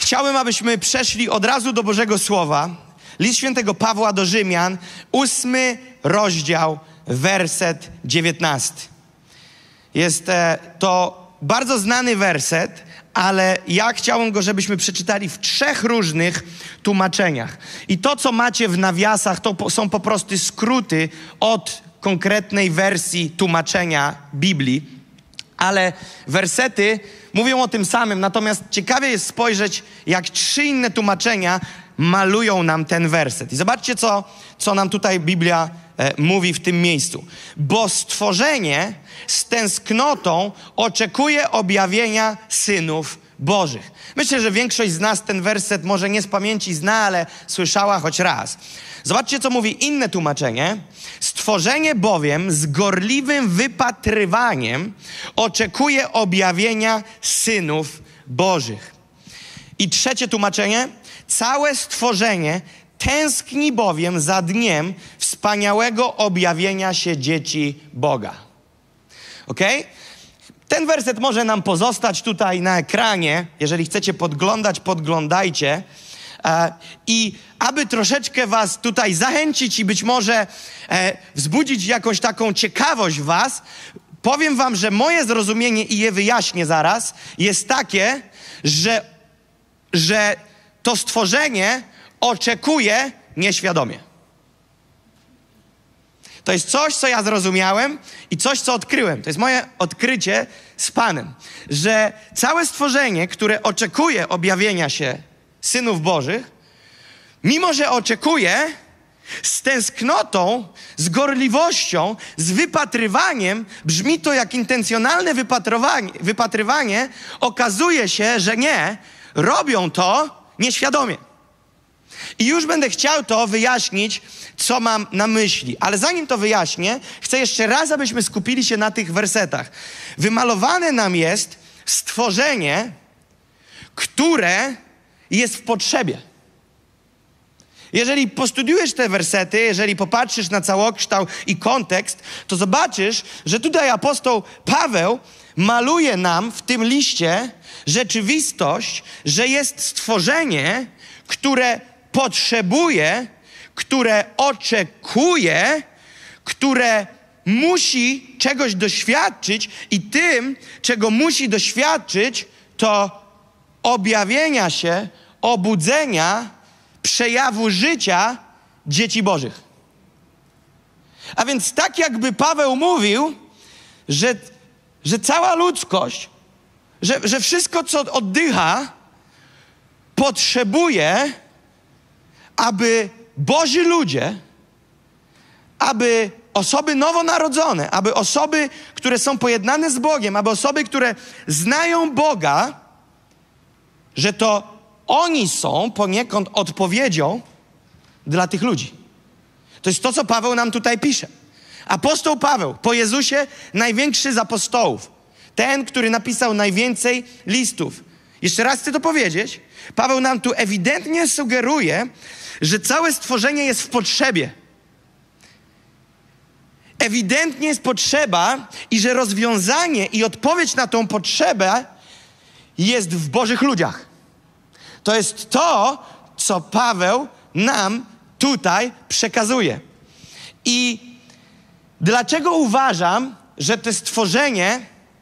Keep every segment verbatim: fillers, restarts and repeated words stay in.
Chciałbym, abyśmy przeszli od razu do Bożego Słowa. List świętego Pawła do Rzymian, ósmy rozdział, werset dziewiętnasty. Jest to bardzo znany werset, ale ja chciałbym go, żebyśmy przeczytali w trzech różnych tłumaczeniach. I to, co macie w nawiasach, to są po prostu skróty od konkretnej wersji tłumaczenia Biblii. Ale wersety mówią o tym samym, natomiast ciekawie jest spojrzeć, jak trzy inne tłumaczenia malują nam ten werset. I zobaczcie, co, co nam tutaj Biblia e, mówi w tym miejscu. Bo stworzenie z tęsknotą oczekuje objawienia synów Bożych. Myślę, że większość z nas ten werset może nie z pamięci zna, ale słyszała choć raz. Zobaczcie, co mówi inne tłumaczenie. Stworzenie bowiem z gorliwym wypatrywaniem oczekuje objawienia synów Bożych. I trzecie tłumaczenie. Całe stworzenie tęskni bowiem za dniem wspaniałego objawienia się dzieci Boga. Okej? Okay? Ten werset może nam pozostać tutaj na ekranie. Jeżeli chcecie podglądać, podglądajcie. E, I aby troszeczkę was tutaj zachęcić i być może e, wzbudzić jakąś taką ciekawość w was, powiem wam, że moje zrozumienie, i je wyjaśnię zaraz, jest takie, że, że to stworzenie oczekuje nieświadomie. To jest coś, co ja zrozumiałem i coś, co odkryłem. To jest moje odkrycie z Panem, że całe stworzenie, które oczekuje objawienia się synów Bożych, mimo że oczekuje, z tęsknotą, z gorliwością, z wypatrywaniem, brzmi to jak intencjonalne wypatrywanie, wypatrywanie, okazuje się, że nie, robią to nieświadomie. I już będę chciał to wyjaśnić, co mam na myśli. Ale zanim to wyjaśnię, chcę jeszcze raz, abyśmy skupili się na tych wersetach. Wymalowane nam jest stworzenie, które jest w potrzebie. Jeżeli postudiujesz te wersety, jeżeli popatrzysz na całokształt i kontekst, to zobaczysz, że tutaj apostoł Paweł maluje nam w tym liście rzeczywistość, że jest stworzenie, które potrzebuje, które oczekuje, które musi czegoś doświadczyć i tym, czego musi doświadczyć, to objawienia się, obudzenia, przejawu życia dzieci Bożych. A więc tak jakby Paweł mówił, że, że cała ludzkość, że, że wszystko, co oddycha, potrzebuje, aby Boży ludzie, aby osoby nowonarodzone, aby osoby, które są pojednane z Bogiem, aby osoby, które znają Boga, że to oni są poniekąd odpowiedzią dla tych ludzi. To jest to, co Paweł nam tutaj pisze. Apostoł Paweł, po Jezusie największy z apostołów. Ten, który napisał najwięcej listów. Jeszcze raz chcę to powiedzieć. Paweł nam tu ewidentnie sugeruje, że całe stworzenie jest w potrzebie. Ewidentnie jest potrzeba i że rozwiązanie i odpowiedź na tą potrzebę jest w Bożych ludziach. To jest to, co Paweł nam tutaj przekazuje. I dlaczego uważam, że to stworzenie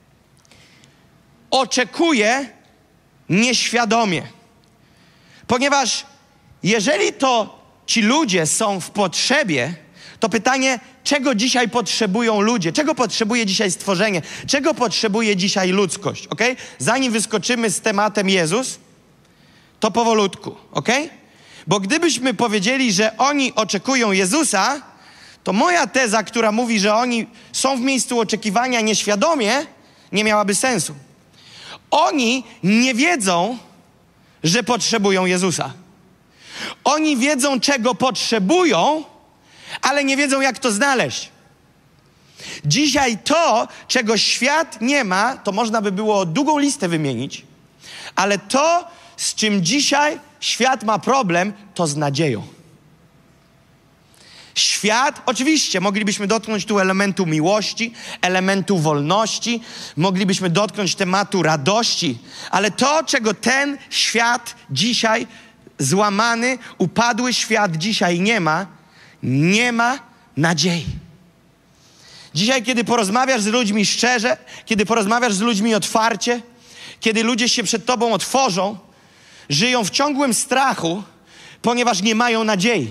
oczekuje nieświadomie? Ponieważ jeżeli to ci ludzie są w potrzebie, to pytanie, czego dzisiaj potrzebują ludzie? Czego potrzebuje dzisiaj stworzenie? Czego potrzebuje dzisiaj ludzkość? Okay? Zanim wyskoczymy z tematem Jezus, to powolutku, okej? Okay? Bo gdybyśmy powiedzieli, że oni oczekują Jezusa, to moja teza, która mówi, że oni są w miejscu oczekiwania nieświadomie, nie miałaby sensu. Oni nie wiedzą, że potrzebują Jezusa. Oni wiedzą, czego potrzebują, ale nie wiedzą, jak to znaleźć. Dzisiaj to, czego świat nie ma, to można by było długą listę wymienić, ale to, z czym dzisiaj świat ma problem, to z nadzieją. Świat, oczywiście, moglibyśmy dotknąć tu elementu miłości, elementu wolności, moglibyśmy dotknąć tematu radości, ale to, czego ten świat dzisiaj, złamany, upadły świat dzisiaj nie ma, nie ma nadziei. Dzisiaj, kiedy porozmawiasz z ludźmi szczerze, kiedy porozmawiasz z ludźmi otwarcie, kiedy ludzie się przed tobą otworzą, żyją w ciągłym strachu, ponieważ nie mają nadziei.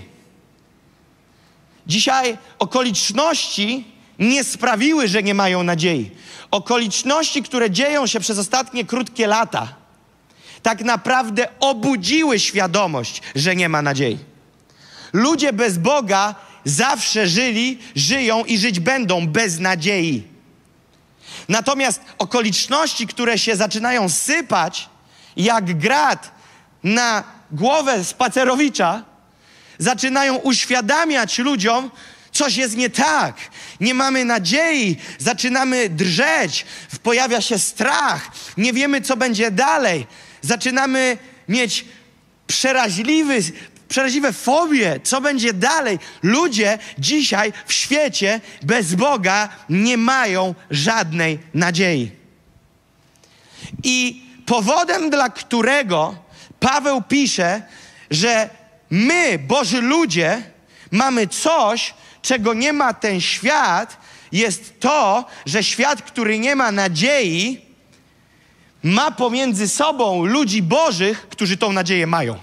Dzisiaj okoliczności nie sprawiły, że nie mają nadziei. Okoliczności, które dzieją się przez ostatnie krótkie lata, tak naprawdę obudziły świadomość, że nie ma nadziei. Ludzie bez Boga zawsze żyli, żyją i żyć będą bez nadziei. Natomiast okoliczności, które się zaczynają sypać jak grad na głowę spacerowicza, zaczynają uświadamiać ludziom, coś jest nie tak. Nie mamy nadziei, zaczynamy drżeć, pojawia się strach, nie wiemy, co będzie dalej. Zaczynamy mieć przeraźliwy, przeraźliwe fobie, co będzie dalej. Ludzie dzisiaj w świecie bez Boga nie mają żadnej nadziei. I powodem, dla którego Paweł pisze, że my, Boży ludzie, mamy coś, czego nie ma ten świat, jest to, że świat, który nie ma nadziei, ma pomiędzy sobą ludzi Bożych, którzy tą nadzieję mają.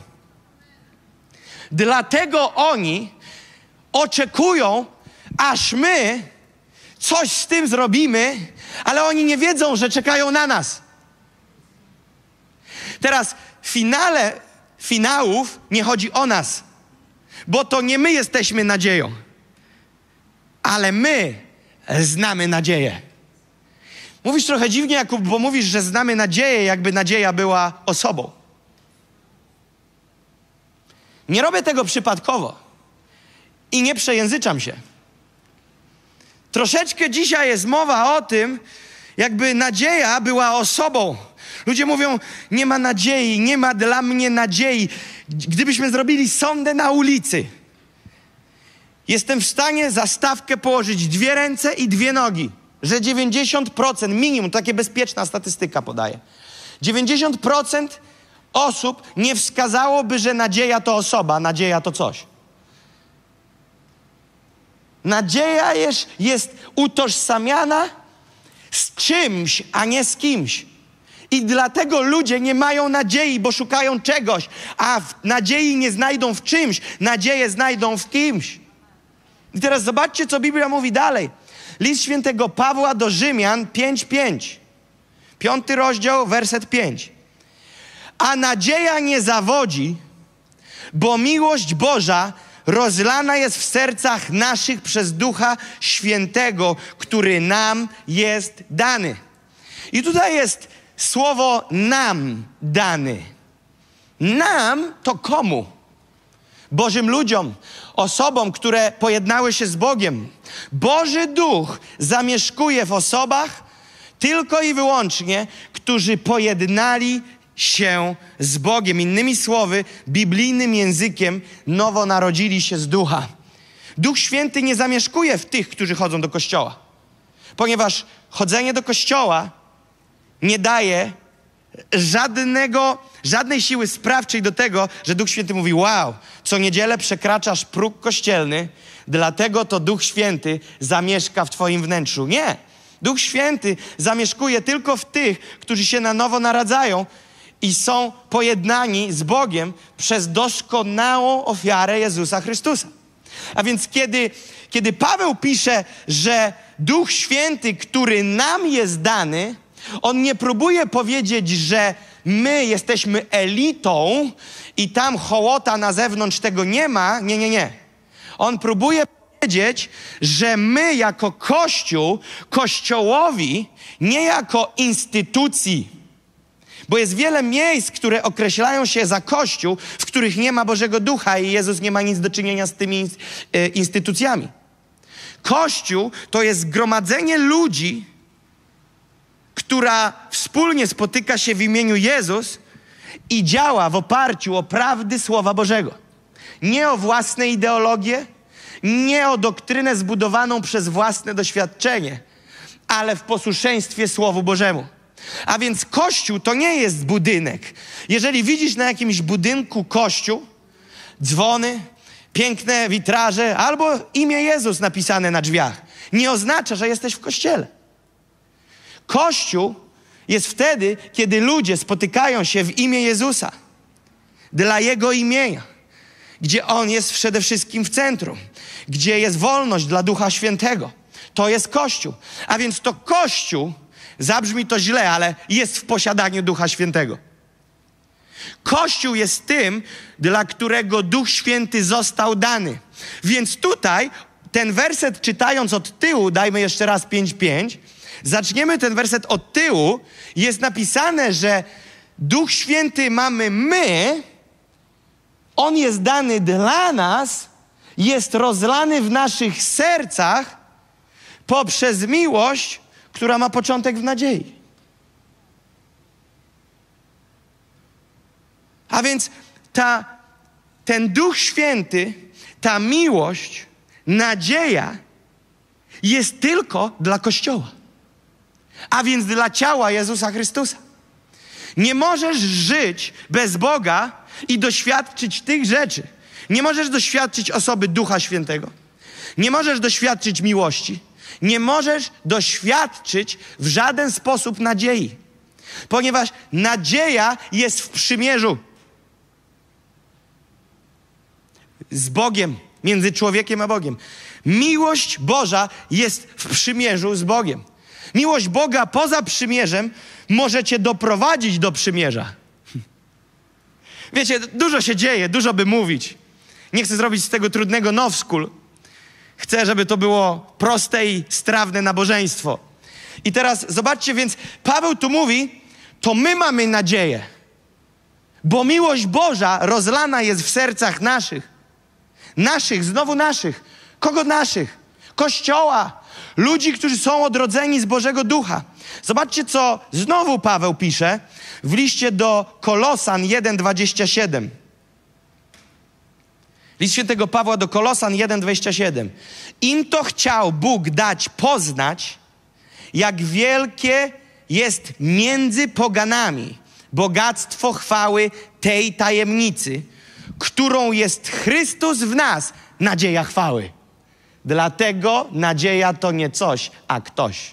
Dlatego oni oczekują, aż my coś z tym zrobimy, ale oni nie wiedzą, że czekają na nas. Teraz w finale finałów nie chodzi o nas, bo to nie my jesteśmy nadzieją, ale my znamy nadzieję. Mówisz trochę dziwnie, Jakub, bo mówisz, że znamy nadzieję, jakby nadzieja była osobą. Nie robię tego przypadkowo i nie przejęzyczam się. Troszeczkę dzisiaj jest mowa o tym, jakby nadzieja była osobą. Ludzie mówią, nie ma nadziei, nie ma dla mnie nadziei. Gdybyśmy zrobili sondę na ulicy, jestem w stanie za stawkę położyć dwie ręce i dwie nogi, że dziewięćdziesiąt procent, minimum, takie bezpieczna statystyka podaje, dziewięćdziesiąt procent osób nie wskazałoby, że nadzieja to osoba, nadzieja to coś. Nadzieja jest, jest utożsamiana z czymś, a nie z kimś. I dlatego ludzie nie mają nadziei, bo szukają czegoś, a w nadziei nie znajdą w czymś, nadzieję znajdą w kimś. I teraz zobaczcie, co Biblia mówi dalej. List świętego Pawła do Rzymian pięć pięć. Piąty rozdział, werset pięć. A nadzieja nie zawodzi, bo miłość Boża rozlana jest w sercach naszych przez Ducha Świętego, który nam jest dany. I tutaj jest słowo nam dany. Nam to komu? Bożym ludziom, osobom, które pojednały się z Bogiem. Boży Duch zamieszkuje w osobach tylko i wyłącznie, którzy pojednali się z Bogiem. Innymi słowy, biblijnym językiem, nowo narodzili się z Ducha. Duch Święty nie zamieszkuje w tych, którzy chodzą do kościoła, ponieważ chodzenie do kościoła nie daje żadnego, żadnej siły sprawczej do tego, że Duch Święty mówi, wow, co niedzielę przekraczasz próg kościelny, dlatego to Duch Święty zamieszka w twoim wnętrzu. Nie. Duch Święty zamieszkuje tylko w tych, którzy się na nowo naradzają i są pojednani z Bogiem przez doskonałą ofiarę Jezusa Chrystusa. A więc kiedy, kiedy Paweł pisze, że Duch Święty, który nam jest dany, on nie próbuje powiedzieć, że my jesteśmy elitą i tam hołota na zewnątrz tego nie ma. Nie, nie, nie. On próbuje powiedzieć, że my jako Kościół, Kościołowi, nie jako instytucji, bo jest wiele miejsc, które określają się za Kościół, w których nie ma Bożego Ducha i Jezus nie ma nic do czynienia z tymi instytucjami. Kościół to jest zgromadzenie ludzi, która wspólnie spotyka się w imieniu Jezus i działa w oparciu o prawdy Słowa Bożego. Nie o własne ideologie, nie o doktrynę zbudowaną przez własne doświadczenie, ale w posłuszeństwie Słowu Bożemu. A więc Kościół to nie jest budynek. Jeżeli widzisz na jakimś budynku kościół, dzwony, piękne witraże albo imię Jezus napisane na drzwiach, nie oznacza, że jesteś w kościele. Kościół jest wtedy, kiedy ludzie spotykają się w imię Jezusa, dla Jego imienia, gdzie On jest przede wszystkim w centrum, gdzie jest wolność dla Ducha Świętego. To jest Kościół. A więc to Kościół, zabrzmi to źle, ale jest w posiadaniu Ducha Świętego. Kościół jest tym, dla którego Duch Święty został dany. Więc tutaj ten werset czytając od tyłu, dajmy jeszcze raz pięć pięć, zaczniemy ten werset od tyłu, jest napisane, że Duch Święty mamy my, On jest dany dla nas, jest rozlany w naszych sercach poprzez miłość, która ma początek w nadziei. A więc ta, ten Duch Święty, ta miłość, nadzieja jest tylko dla Kościoła. A więc dla ciała Jezusa Chrystusa. Nie możesz żyć bez Boga i doświadczyć tych rzeczy. Nie możesz doświadczyć osoby Ducha Świętego. Nie możesz doświadczyć miłości. Nie możesz doświadczyć w żaden sposób nadziei. Ponieważ nadzieja jest w przymierzu z Bogiem, między człowiekiem a Bogiem. Miłość Boża jest w przymierzu z Bogiem. Miłość Boga poza przymierzem może cię doprowadzić do przymierza. Wiecie, dużo się dzieje, dużo by mówić. Nie chcę zrobić z tego trudnego now school. Chcę, żeby to było proste i strawne nabożeństwo. I teraz zobaczcie, więc Paweł tu mówi, to my mamy nadzieję. Bo miłość Boża rozlana jest w sercach naszych. Naszych, znowu naszych. Kogo naszych? Kościoła. Ludzi, którzy są odrodzeni z Bożego Ducha. Zobaczcie, co znowu Paweł pisze w liście do Kolosan jeden dwadzieścia siedem. List świętego Pawła do Kolosan jeden dwadzieścia siedem. Im to chciał Bóg dać poznać, jak wielkie jest między poganami bogactwo chwały tej tajemnicy, którą jest Chrystus w nas, nadzieja chwały. Dlatego nadzieja to nie coś, a ktoś.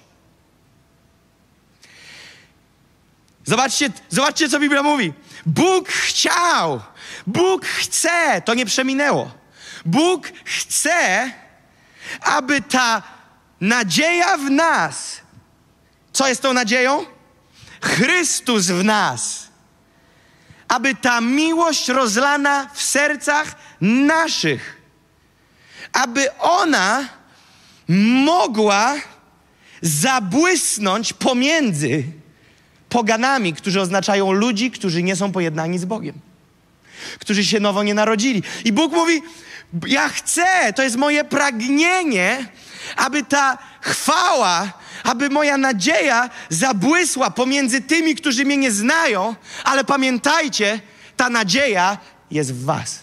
Zobaczcie, zobaczcie, co Biblia mówi. Bóg chciał, Bóg chce, to nie przeminęło. Bóg chce, aby ta nadzieja w nas, co jest tą nadzieją? Chrystus w nas. Aby ta miłość rozlana w sercach naszych, aby ona mogła zabłysnąć pomiędzy poganami, którzy oznaczają ludzi, którzy nie są pojednani z Bogiem, którzy się nowo nie narodzili. I Bóg mówi, ja chcę, to jest moje pragnienie, aby ta chwała, aby moja nadzieja zabłysła pomiędzy tymi, którzy mnie nie znają, ale pamiętajcie, ta nadzieja jest w was.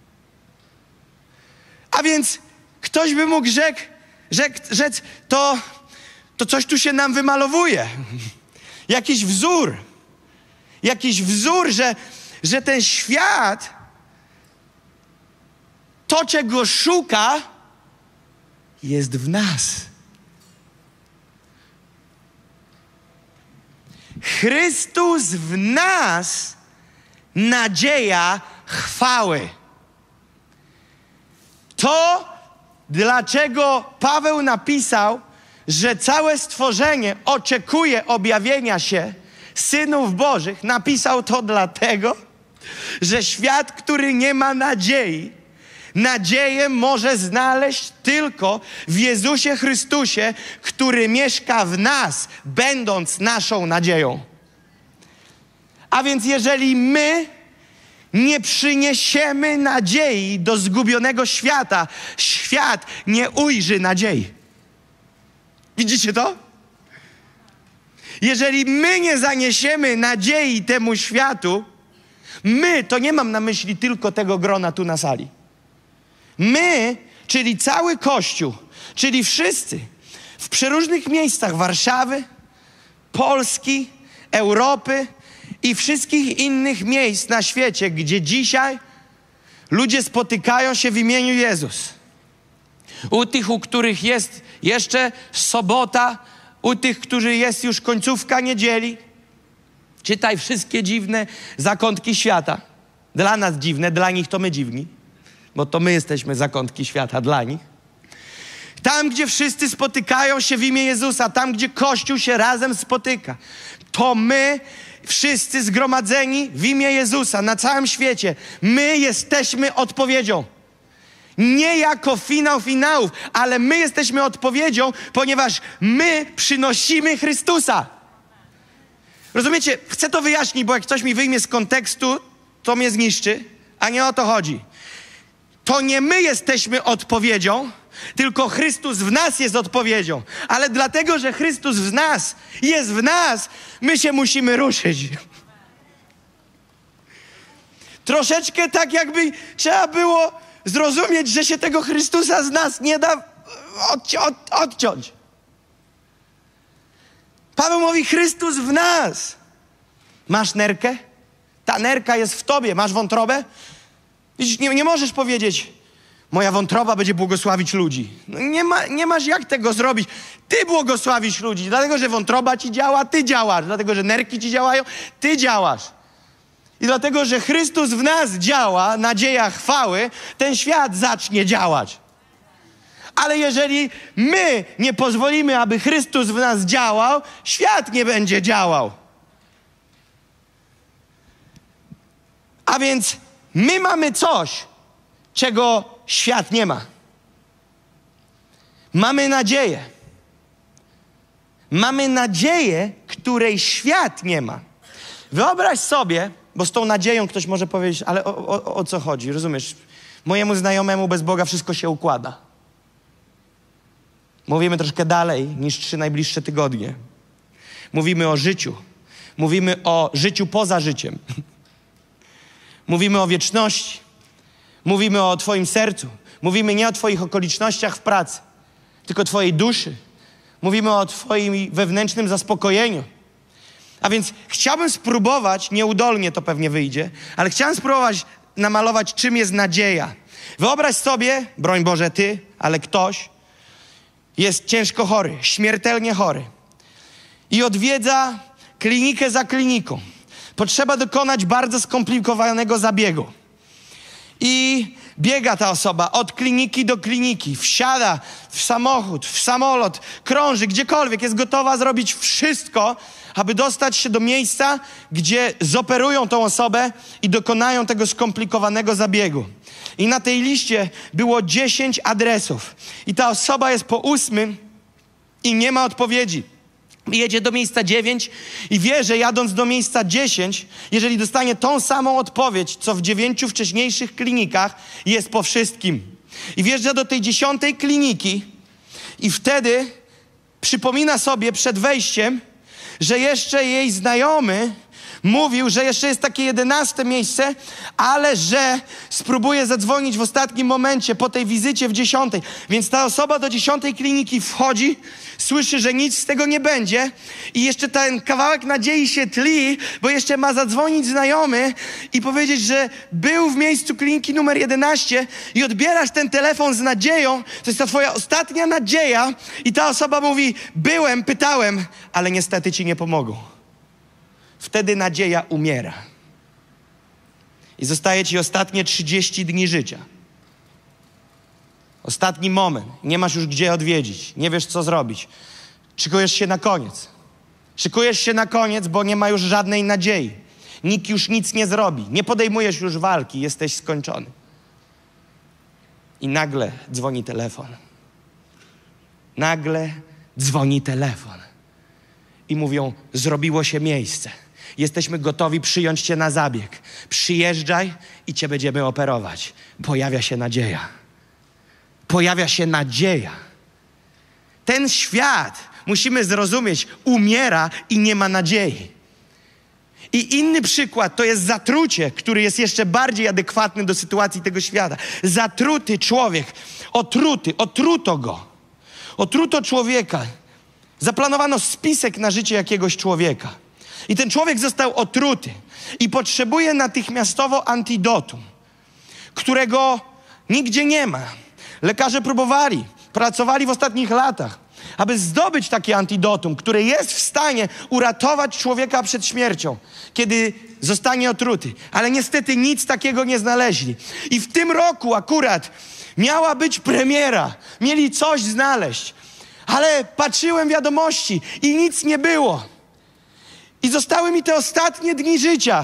A więc ktoś by mógł rzec, rzec, rzec to, to coś tu się nam wymalowuje. Jakiś wzór. Jakiś wzór, że, że ten świat, to czego szuka, jest w nas. Chrystus w nas, nadzieja chwały. To, dlaczego Paweł napisał, że całe stworzenie oczekuje objawienia się synów Bożych, napisał to dlatego, że świat, który nie ma nadziei, nadzieję może znaleźć tylko w Jezusie Chrystusie, który mieszka w nas, będąc naszą nadzieją. A więc jeżeli my nie przyniesiemy nadziei do zgubionego świata, świat nie ujrzy nadziei. Widzicie to? Jeżeli my nie zaniesiemy nadziei temu światu, my, to nie mam na myśli tylko tego grona tu na sali. My czyli cały Kościół, czyli wszyscy w przeróżnych miejscach Warszawy, Polski, Europy i wszystkich innych miejsc na świecie, gdzie dzisiaj ludzie spotykają się w imieniu Jezus. U tych, u których jest jeszcze sobota, u tych, którzy jest już końcówka niedzieli. Czytaj wszystkie dziwne zakątki świata. Dla nas dziwne, dla nich to my dziwni, bo to my jesteśmy zakątki świata dla nich. Tam, gdzie wszyscy spotykają się w imię Jezusa, tam, gdzie Kościół się razem spotyka, to my wszyscy zgromadzeni w imię Jezusa na całym świecie, my jesteśmy odpowiedzią. Nie jako finał finałów, ale my jesteśmy odpowiedzią, ponieważ my przynosimy Chrystusa. Rozumiecie? Chcę to wyjaśnić, bo jak ktoś mi wyjmie z kontekstu, to mnie zniszczy, a nie o to chodzi. To nie my jesteśmy odpowiedzią, tylko Chrystus w nas jest odpowiedzią. Ale dlatego, że Chrystus w nas jest w nas, my się musimy ruszyć. Troszeczkę tak jakby trzeba było zrozumieć, że się tego Chrystusa z nas nie da odci- od, odciąć. Paweł mówi, Chrystus w nas. Masz nerkę? Ta nerka jest w tobie. Masz wątrobę? Widzisz, nie, nie możesz powiedzieć, moja wątroba będzie błogosławić ludzi. No nie, ma, nie masz jak tego zrobić. Ty błogosławisz ludzi, dlatego, że wątroba ci działa, ty działasz. Dlatego, że nerki ci działają, ty działasz. I dlatego, że Chrystus w nas działa, nadzieja chwały, ten świat zacznie działać. Ale jeżeli my nie pozwolimy, aby Chrystus w nas działał, świat nie będzie działał. A więc my mamy coś, czego świat nie ma. Mamy nadzieję. Mamy nadzieję, której świat nie ma. Wyobraź sobie, bo z tą nadzieją ktoś może powiedzieć, ale o, o, o co chodzi, rozumiesz? Mojemu znajomemu bez Boga wszystko się układa. Mówimy troszkę dalej niż trzy najbliższe tygodnie. Mówimy o życiu. Mówimy o życiu poza życiem. Mówimy o wieczności. Mówimy o twoim sercu. Mówimy nie o twoich okolicznościach w pracy, tylko o twojej duszy. Mówimy o twoim wewnętrznym zaspokojeniu. A więc chciałbym spróbować, nieudolnie to pewnie wyjdzie, ale chciałem spróbować namalować, czym jest nadzieja. Wyobraź sobie, broń Boże ty, ale ktoś jest ciężko chory, śmiertelnie chory i odwiedza klinikę za kliniką. Potrzeba dokonać bardzo skomplikowanego zabiegu. I biega ta osoba od kliniki do kliniki, wsiada w samochód, w samolot, krąży gdziekolwiek, jest gotowa zrobić wszystko, aby dostać się do miejsca, gdzie zoperują tą osobę i dokonają tego skomplikowanego zabiegu. I na tej liście było dziesięć adresów. I ta osoba jest po ósmym i nie ma odpowiedzi. Jedzie do miejsca dziewięć i wie, że jadąc do miejsca dziesięć, jeżeli dostanie tą samą odpowiedź, co w dziewięciu wcześniejszych klinikach, jest po wszystkim. I wjeżdża do tej dziesiątej kliniki i wtedy przypomina sobie przed wejściem, że jeszcze jej znajomy mówił, że jeszcze jest takie jedenaste miejsce, ale że spróbuje zadzwonić w ostatnim momencie po tej wizycie w dziesiątej. Więc ta osoba do dziesiątej kliniki wchodzi, słyszy, że nic z tego nie będzie i jeszcze ten kawałek nadziei się tli, bo jeszcze ma zadzwonić znajomy i powiedzieć, że był w miejscu kliniki numer jedenaście i odbierasz ten telefon z nadzieją, to jest ta twoja ostatnia nadzieja i ta osoba mówi, byłem, pytałem, ale niestety ci nie pomogą. Wtedy nadzieja umiera. I zostaje ci ostatnie trzydzieści dni życia. Ostatni moment. Nie masz już gdzie odwiedzić. Nie wiesz, co zrobić. Szykujesz się na koniec. Szykujesz się na koniec, bo nie ma już żadnej nadziei. Nikt już nic nie zrobi. Nie podejmujesz już walki. Jesteś skończony. I nagle dzwoni telefon. Nagle dzwoni telefon. I mówią, zrobiło się miejsce. Jesteśmy gotowi przyjąć cię na zabieg. Przyjeżdżaj i cię będziemy operować. Pojawia się nadzieja. Pojawia się nadzieja. Ten świat, musimy zrozumieć, umiera i nie ma nadziei. I inny przykład to jest zatrucie, który jest jeszcze bardziej adekwatny do sytuacji tego świata. Zatruty człowiek, otruty, otruto go. Otruto człowieka. Zaplanowano spisek na życie jakiegoś człowieka. I ten człowiek został otruty i potrzebuje natychmiastowo antidotum, którego nigdzie nie ma. Lekarze próbowali, pracowali w ostatnich latach, aby zdobyć takie antidotum, które jest w stanie uratować człowieka przed śmiercią, kiedy zostanie otruty. Ale niestety nic takiego nie znaleźli. I w tym roku akurat miała być premiera. Mieli coś znaleźć. Ale patrzyłem wiadomości i nic nie było. I zostały mi te ostatnie dni życia.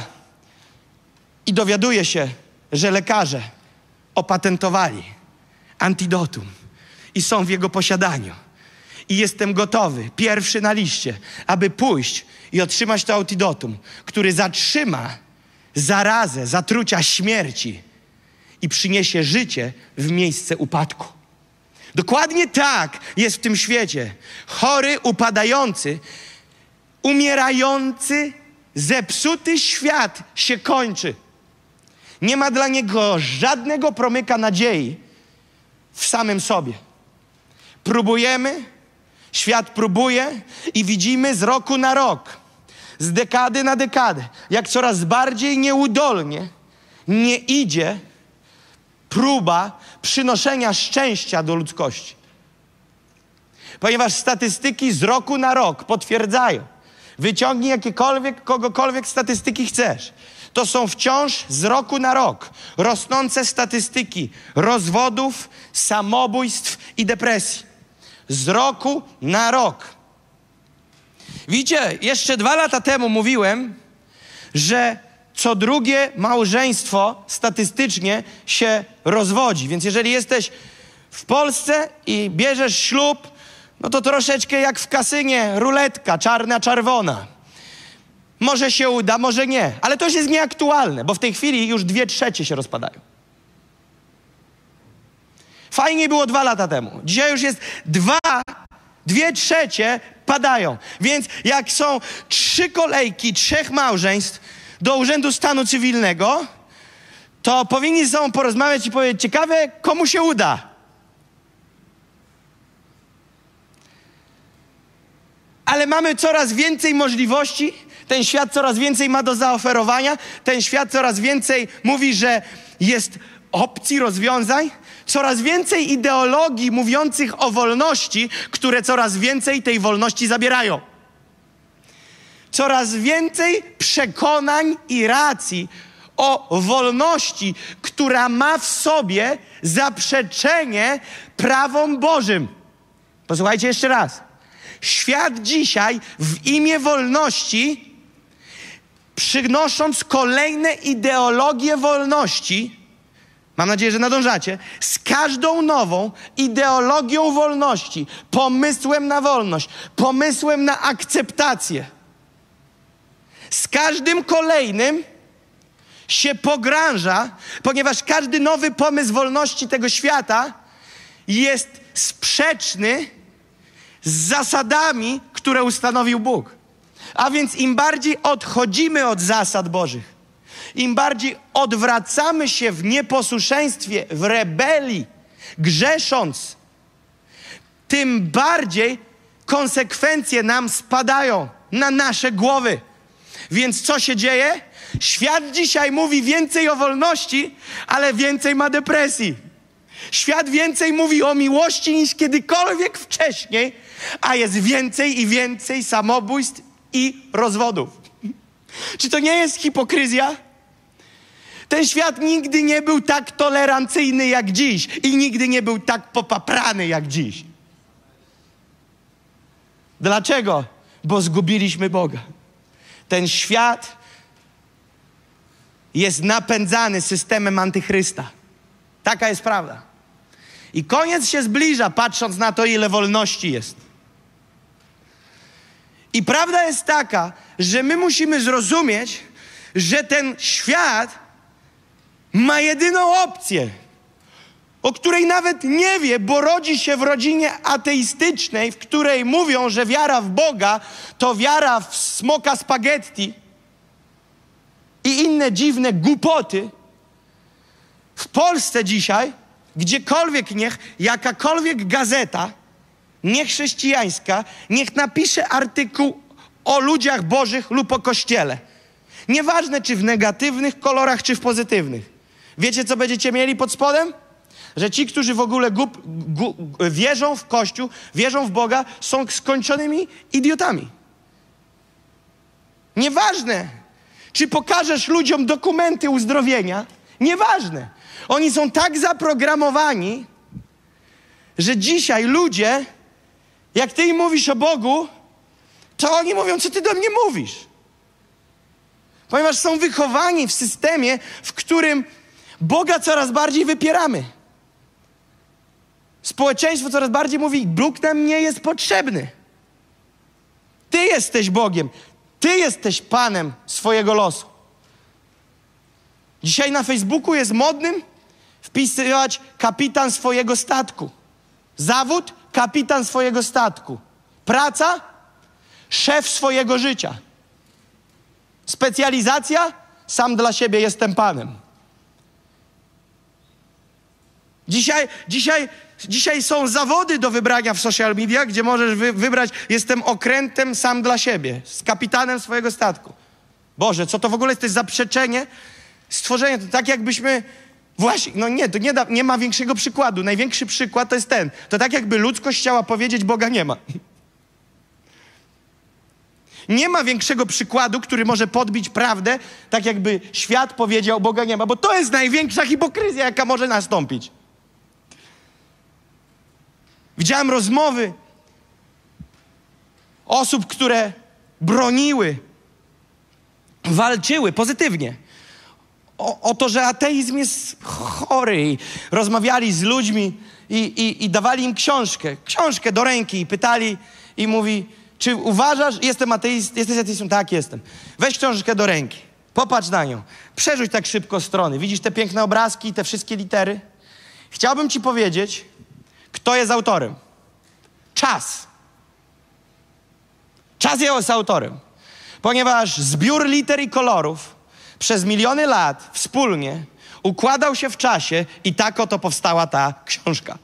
I dowiaduję się, że lekarze opatentowali antidotum i są w jego posiadaniu. I jestem gotowy, pierwszy na liście, aby pójść i otrzymać to antidotum, który zatrzyma zarazę, zatrucia śmierci i przyniesie życie w miejsce upadku. Dokładnie tak jest w tym świecie. Chory, upadający, umierający, zepsuty świat się kończy. Nie ma dla niego żadnego promyka nadziei w samym sobie. Próbujemy, świat próbuje i widzimy z roku na rok, z dekady na dekadę, jak coraz bardziej nieudolnie nie idzie próba przynoszenia szczęścia do ludzkości. Ponieważ statystyki z roku na rok potwierdzają, wyciągnij jakiekolwiek, kogokolwiek statystyki chcesz, to są wciąż z roku na rok rosnące statystyki rozwodów, samobójstw i depresji. Z roku na rok. Widzicie, jeszcze dwa lata temu mówiłem, że co drugie małżeństwo statystycznie się rozwodzi. Więc jeżeli jesteś w Polsce i bierzesz ślub, no to troszeczkę jak w kasynie, ruletka, czarna, czerwona. Może się uda, może nie. Ale to już jest nieaktualne, bo w tej chwili już dwie trzecie się rozpadają. Fajnie było dwa lata temu. Dzisiaj już jest dwa, dwie trzecie padają. Więc jak są trzy kolejki, trzech małżeństw do Urzędu Stanu Cywilnego, to powinni ze sobą porozmawiać i powiedzieć, ciekawe, komu się uda. Ale mamy coraz więcej możliwości, ten świat coraz więcej ma do zaoferowania, ten świat coraz więcej mówi, że jest opcji, rozwiązań, coraz więcej ideologii mówiących o wolności, które coraz więcej tej wolności zabierają. Coraz więcej przekonań i racji o wolności, która ma w sobie zaprzeczenie prawom Bożym. Posłuchajcie jeszcze raz. Świat dzisiaj w imię wolności, przynosząc kolejne ideologie wolności, mam nadzieję, że nadążacie, z każdą nową ideologią wolności, pomysłem na wolność, pomysłem na akceptację, z każdym kolejnym się pogrąża, ponieważ każdy nowy pomysł wolności tego świata jest sprzeczny z zasadami, które ustanowił Bóg. A więc im bardziej odchodzimy od zasad Bożych, im bardziej odwracamy się w nieposłuszeństwie, w rebelii, grzesząc, tym bardziej konsekwencje nam spadają na nasze głowy. Więc co się dzieje? Świat dzisiaj mówi więcej o wolności, ale więcej ma depresji. Świat więcej mówi o miłości niż kiedykolwiek wcześniej, a jest więcej i więcej samobójstw i rozwodów. Czy to nie jest hipokryzja? Ten świat nigdy nie był tak tolerancyjny jak dziś i nigdy nie był tak popaprany jak dziś. Dlaczego? Bo zgubiliśmy Boga. Ten świat jest napędzany systemem antychrysta. Taka jest prawda. I koniec się zbliża, patrząc na to, ile wolności jest. I prawda jest taka, że my musimy zrozumieć, że ten świat ma jedyną opcję, o której nawet nie wie, bo rodzi się w rodzinie ateistycznej, w której mówią, że wiara w Boga to wiara w smoka spaghetti, i inne dziwne głupoty, w Polsce dzisiaj, gdziekolwiek niech, jakakolwiek gazeta niechrześcijańska, niech napisze artykuł o ludziach bożych lub o Kościele. Nieważne, czy w negatywnych kolorach, czy w pozytywnych. Wiecie, co będziecie mieli pod spodem? Że ci, którzy w ogóle gup, gu, wierzą w Kościół, wierzą w Boga, są skończonymi idiotami. Nieważne, czy pokażesz ludziom dokumenty uzdrowienia, nieważne. Oni są tak zaprogramowani, że dzisiaj ludzie, jak ty im mówisz o Bogu, to oni mówią, co ty do mnie mówisz? Ponieważ są wychowani w systemie, w którym Boga coraz bardziej wypieramy. Społeczeństwo coraz bardziej mówi, Bóg nam nie jest potrzebny. Ty jesteś Bogiem. Ty jesteś Panem swojego losu. Dzisiaj na Facebooku jest modnym wpisywać kapitan swojego statku. Zawód, kapitan swojego statku. Praca, szef swojego życia. Specjalizacja, sam dla siebie jestem Panem. Dzisiaj, dzisiaj, dzisiaj są zawody do wybrania w social media, gdzie możesz wy, wybrać, jestem okrętem sam dla siebie, z kapitanem swojego statku. Boże, co to w ogóle jest? To jest zaprzeczenie stworzenia. To tak jakbyśmy... Właśnie, no nie, to nie, da, nie ma większego przykładu. Największy przykład to jest ten. To tak jakby ludzkość chciała powiedzieć, Boga nie ma. Nie ma większego przykładu, który może podbić prawdę, tak jakby świat powiedział, Boga nie ma, bo to jest największa hipokryzja, jaka może nastąpić. Widziałem rozmowy osób, które broniły, walczyły pozytywnie o, o to, że ateizm jest chory. I rozmawiali z ludźmi i, i, i dawali im książkę, książkę do ręki i pytali i mówi, czy uważasz, jestem ateist, jesteś ateistą? Tak, jestem. Weź książkę do ręki, popatrz na nią, przerzuć tak szybko strony. Widzisz te piękne obrazki, te wszystkie litery? Chciałbym ci powiedzieć, kto jest autorem. Czas. Czas jest autorem. Ponieważ zbiór liter i kolorów przez miliony lat wspólnie układał się w czasie i tak oto powstała ta książka.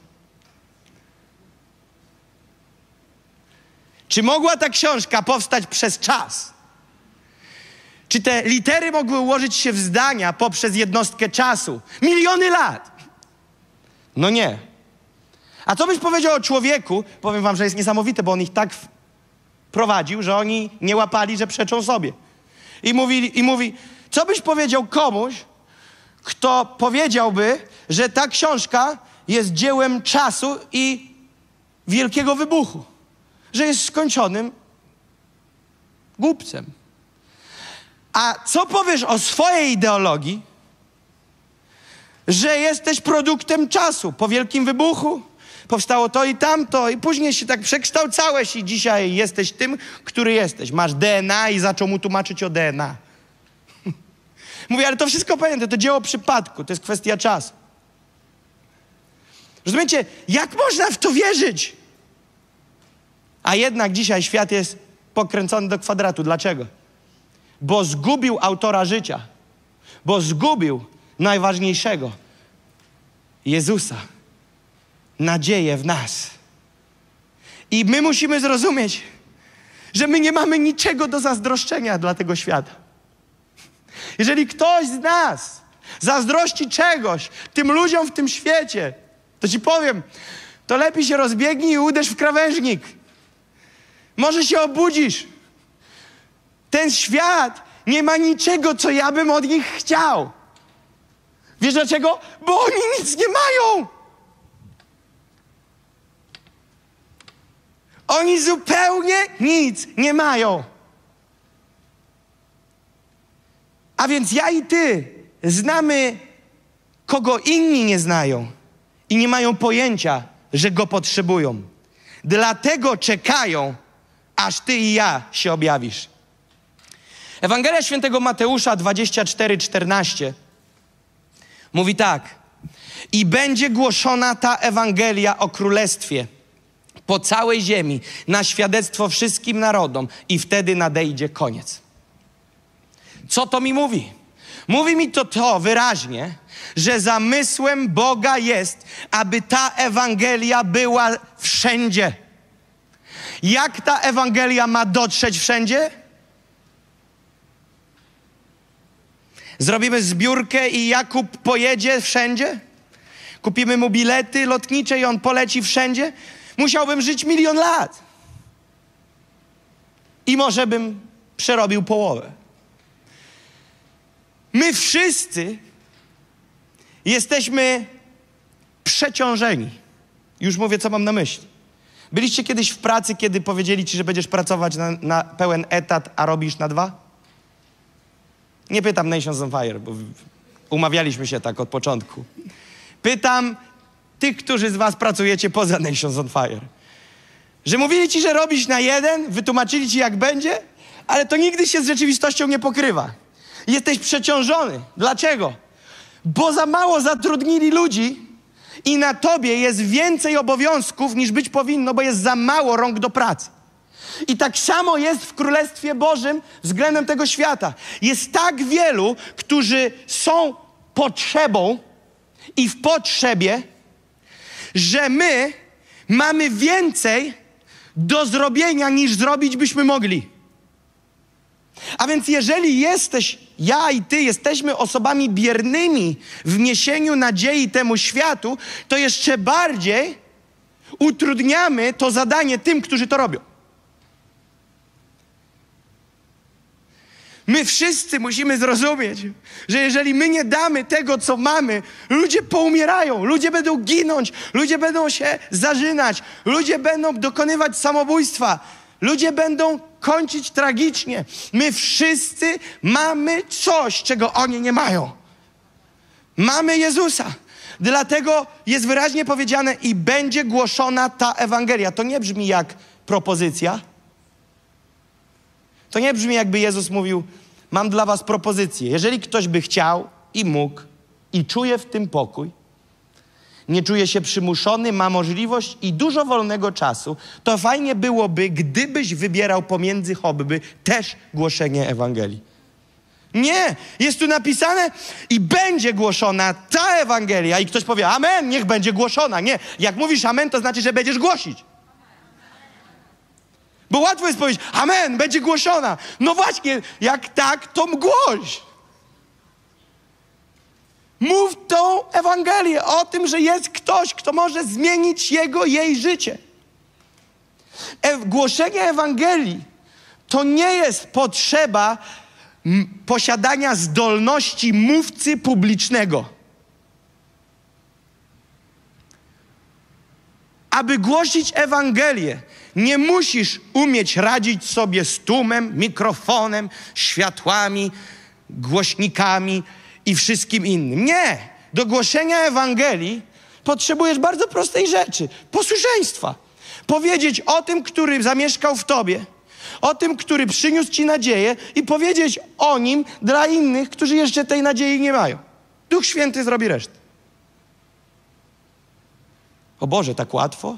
Czy mogła ta książka powstać przez czas? Czy te litery mogły ułożyć się w zdania poprzez jednostkę czasu? Miliony lat. No nie. A co byś powiedział o człowieku? Powiem wam, że jest niesamowite, bo on ich tak prowadził, że oni nie łapali, że przeczą sobie. I, mówili, i mówi, co byś powiedział komuś, kto powiedziałby, że ta książka jest dziełem czasu i wielkiego wybuchu. Że jest skończonym głupcem. A co powiesz o swojej ideologii, że jesteś produktem czasu? Po wielkim wybuchu powstało to i tamto i później się tak przekształcałeś i dzisiaj jesteś tym, który jesteś. Masz D N A i zaczął mu tłumaczyć o D N A. Mówię, ale to wszystko pamiętam, to dzieło przypadku, to jest kwestia czasu. Rozumiecie, jak można w to wierzyć? A jednak dzisiaj świat jest pokręcony do kwadratu. Dlaczego? Bo zgubił autora życia. Bo zgubił najważniejszego. Jezusa. Nadzieję w nas. I my musimy zrozumieć, że my nie mamy niczego do zazdroszczenia dla tego świata. Jeżeli ktoś z nas zazdrości czegoś tym ludziom w tym świecie, to ci powiem, to lepiej się rozbiegnij i uderz w krawężnik. Może się obudzisz. Ten świat nie ma niczego, co ja bym od nich chciał. Wiesz dlaczego? Bo oni nic nie mają. Oni zupełnie nic nie mają. A więc ja i ty znamy, kogo inni nie znają i nie mają pojęcia, że go potrzebują. Dlatego czekają, aż ty i ja się objawisz. Ewangelia Świętego Mateusza dwadzieścia cztery, czternaście mówi tak. I będzie głoszona ta Ewangelia o Królestwie po całej ziemi na świadectwo wszystkim narodom i wtedy nadejdzie koniec. Co to mi mówi? Mówi mi to to wyraźnie, że zamysłem Boga jest, aby ta Ewangelia była wszędzie. Jak ta Ewangelia ma dotrzeć wszędzie? Zrobimy zbiórkę i Jakub pojedzie wszędzie? Kupimy mu bilety lotnicze i on poleci wszędzie? Musiałbym żyć milion lat. I może bym przerobił połowę. My wszyscy jesteśmy przeciążeni. Już mówię, co mam na myśli. Byliście kiedyś w pracy, kiedy powiedzieli ci, że będziesz pracować na, na pełen etat, a robisz na dwa? Nie pytam Nations on Fire, bo umawialiśmy się tak od początku. Pytam tych, którzy z was pracujecie poza Nations on Fire. Że mówili ci, że robisz na jeden, wytłumaczyli ci, jak będzie, ale to nigdy się z rzeczywistością nie pokrywa. Jesteś przeciążony. Dlaczego? Bo za mało zatrudnili ludzi i na tobie jest więcej obowiązków, niż być powinno, bo jest za mało rąk do pracy. I tak samo jest w Królestwie Bożym względem tego świata. Jest tak wielu, którzy są potrzebą i w potrzebie, że my mamy więcej do zrobienia, niż zrobić byśmy mogli. A więc jeżeli jesteś, ja i ty jesteśmy osobami biernymi w niesieniu nadziei temu światu, to jeszcze bardziej utrudniamy to zadanie tym, którzy to robią. My wszyscy musimy zrozumieć, że jeżeli my nie damy tego, co mamy, ludzie poumierają, ludzie będą ginąć, ludzie będą się zarzynać, ludzie będą dokonywać samobójstwa, ludzie będą kończyć tragicznie. My wszyscy mamy coś, czego oni nie mają. Mamy Jezusa. Dlatego jest wyraźnie powiedziane i będzie głoszona ta Ewangelia. To nie brzmi jak propozycja. To nie brzmi, jakby Jezus mówił, mam dla was propozycję. Jeżeli ktoś by chciał i mógł i czuje w tym pokój, nie czuje się przymuszony, ma możliwość i dużo wolnego czasu, to fajnie byłoby, gdybyś wybierał pomiędzy hobby też głoszenie Ewangelii. Nie, jest tu napisane i będzie głoszona ta Ewangelia i ktoś powie, amen, niech będzie głoszona. Nie, jak mówisz amen, to znaczy, że będziesz głosić. Bo łatwo jest powiedzieć, amen, będzie głoszona. No właśnie, jak tak, to głoś. Mów tą Ewangelię o tym, że jest ktoś, kto może zmienić jego, jej życie. E- głoszenie Ewangelii to nie jest potrzeba m- posiadania zdolności mówcy publicznego. Aby głosić Ewangelię, nie musisz umieć radzić sobie z tłumem, mikrofonem, światłami, głośnikami i wszystkim innym. Nie! Do głoszenia Ewangelii potrzebujesz bardzo prostej rzeczy. Posłuszeństwa. Powiedzieć o tym, który zamieszkał w tobie, o tym, który przyniósł ci nadzieję i powiedzieć o nim dla innych, którzy jeszcze tej nadziei nie mają. Duch Święty zrobi resztę. O Boże, tak łatwo?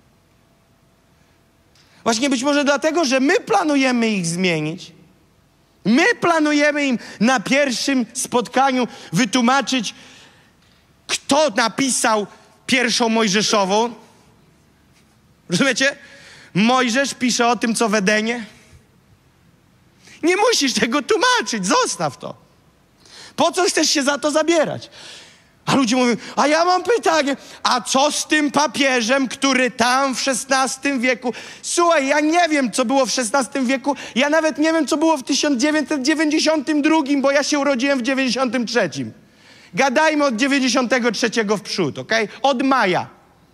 Właśnie być może dlatego, że my planujemy ich zmienić. My planujemy im na pierwszym spotkaniu wytłumaczyć, kto napisał pierwszą Mojżeszową. Rozumiecie? Mojżesz pisze o tym, co w Edenie. Nie musisz tego tłumaczyć, zostaw to. Po co chcesz się za to zabierać? A ludzie mówią, a ja mam pytanie, a co z tym papieżem, który tam w szesnastym wieku... Słuchaj, ja nie wiem, co było w szesnastym wieku, ja nawet nie wiem, co było w tysiąc dziewięćset dziewięćdziesiątym drugim, bo ja się urodziłem w dziewięćdziesiątym trzecim. Gadajmy od dziewięćdziesiątego trzeciego w przód, okej? Okay? Od maja.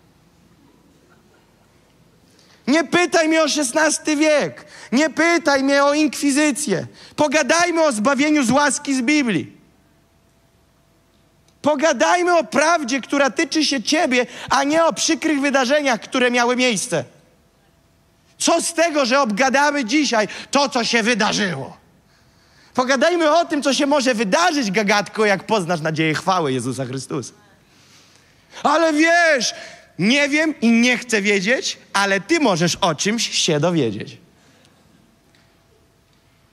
Nie pytaj mnie o szesnasty wiek. Nie pytaj mnie o inkwizycję. Pogadajmy o zbawieniu z łaski z Biblii. Pogadajmy o prawdzie, która tyczy się ciebie, a nie o przykrych wydarzeniach, które miały miejsce. Co z tego, że obgadamy dzisiaj to, co się wydarzyło? Pogadajmy o tym, co się może wydarzyć, gagatko, jak poznasz nadzieję chwały Jezusa Chrystusa. Ale wiesz, nie wiem i nie chcę wiedzieć, ale ty możesz o czymś się dowiedzieć.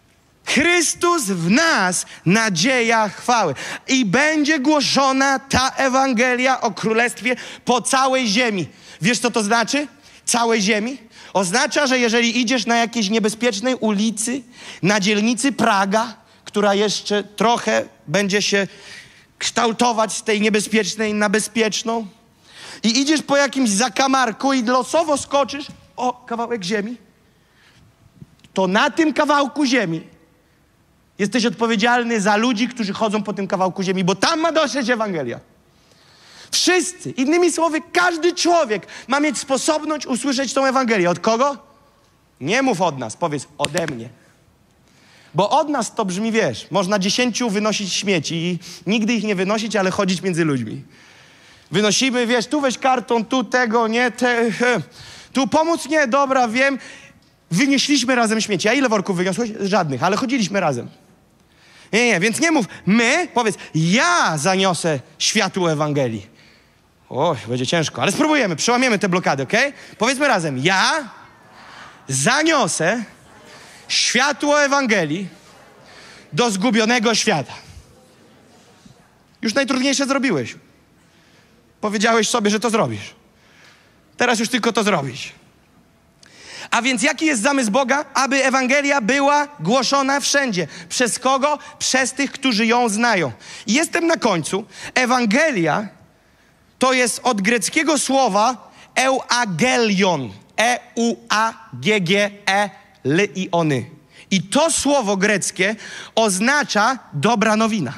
Chrystus w nas, nadzieja chwały. I będzie głoszona ta Ewangelia o Królestwie po całej ziemi. Wiesz, co to znaczy? Całej ziemi? Oznacza, że jeżeli idziesz na jakiejś niebezpiecznej ulicy, na dzielnicy Praga, która jeszcze trochę będzie się kształtować z tej niebezpiecznej na bezpieczną, i idziesz po jakimś zakamarku i losowo skoczysz, o, kawałek ziemi, to na tym kawałku ziemi jesteś odpowiedzialny za ludzi, którzy chodzą po tym kawałku ziemi, bo tam ma dotrzeć Ewangelia. Wszyscy, innymi słowy, każdy człowiek ma mieć sposobność usłyszeć tą Ewangelię. Od kogo? Nie mów od nas, powiedz ode mnie. Bo od nas to brzmi, wiesz, można dziesięciu wynosić śmieci i nigdy ich nie wynosić, ale chodzić między ludźmi. Wynosimy, wiesz, tu weź karton, tu tego, nie, te, he. Tu pomóc, nie, dobra, wiem. Wynieśliśmy razem śmieci. A ile worków wyniosłeś? Żadnych, ale chodziliśmy razem. Nie, nie, więc nie mów my, powiedz ja zaniosę światło Ewangelii. Oj, będzie ciężko, ale spróbujemy, przełamiemy te blokady, okej? Okay? Powiedzmy razem, ja zaniosę światło Ewangelii do zgubionego świata. Już najtrudniejsze zrobiłeś. Powiedziałeś sobie, że to zrobisz. Teraz już tylko to zrobić. A więc jaki jest zamysł Boga? Aby Ewangelia była głoszona wszędzie. Przez kogo? Przez tych, którzy ją znają. I jestem na końcu. Ewangelia to jest od greckiego słowa euagelion. E U A G G E L I O N. I to słowo greckie oznacza dobra nowina.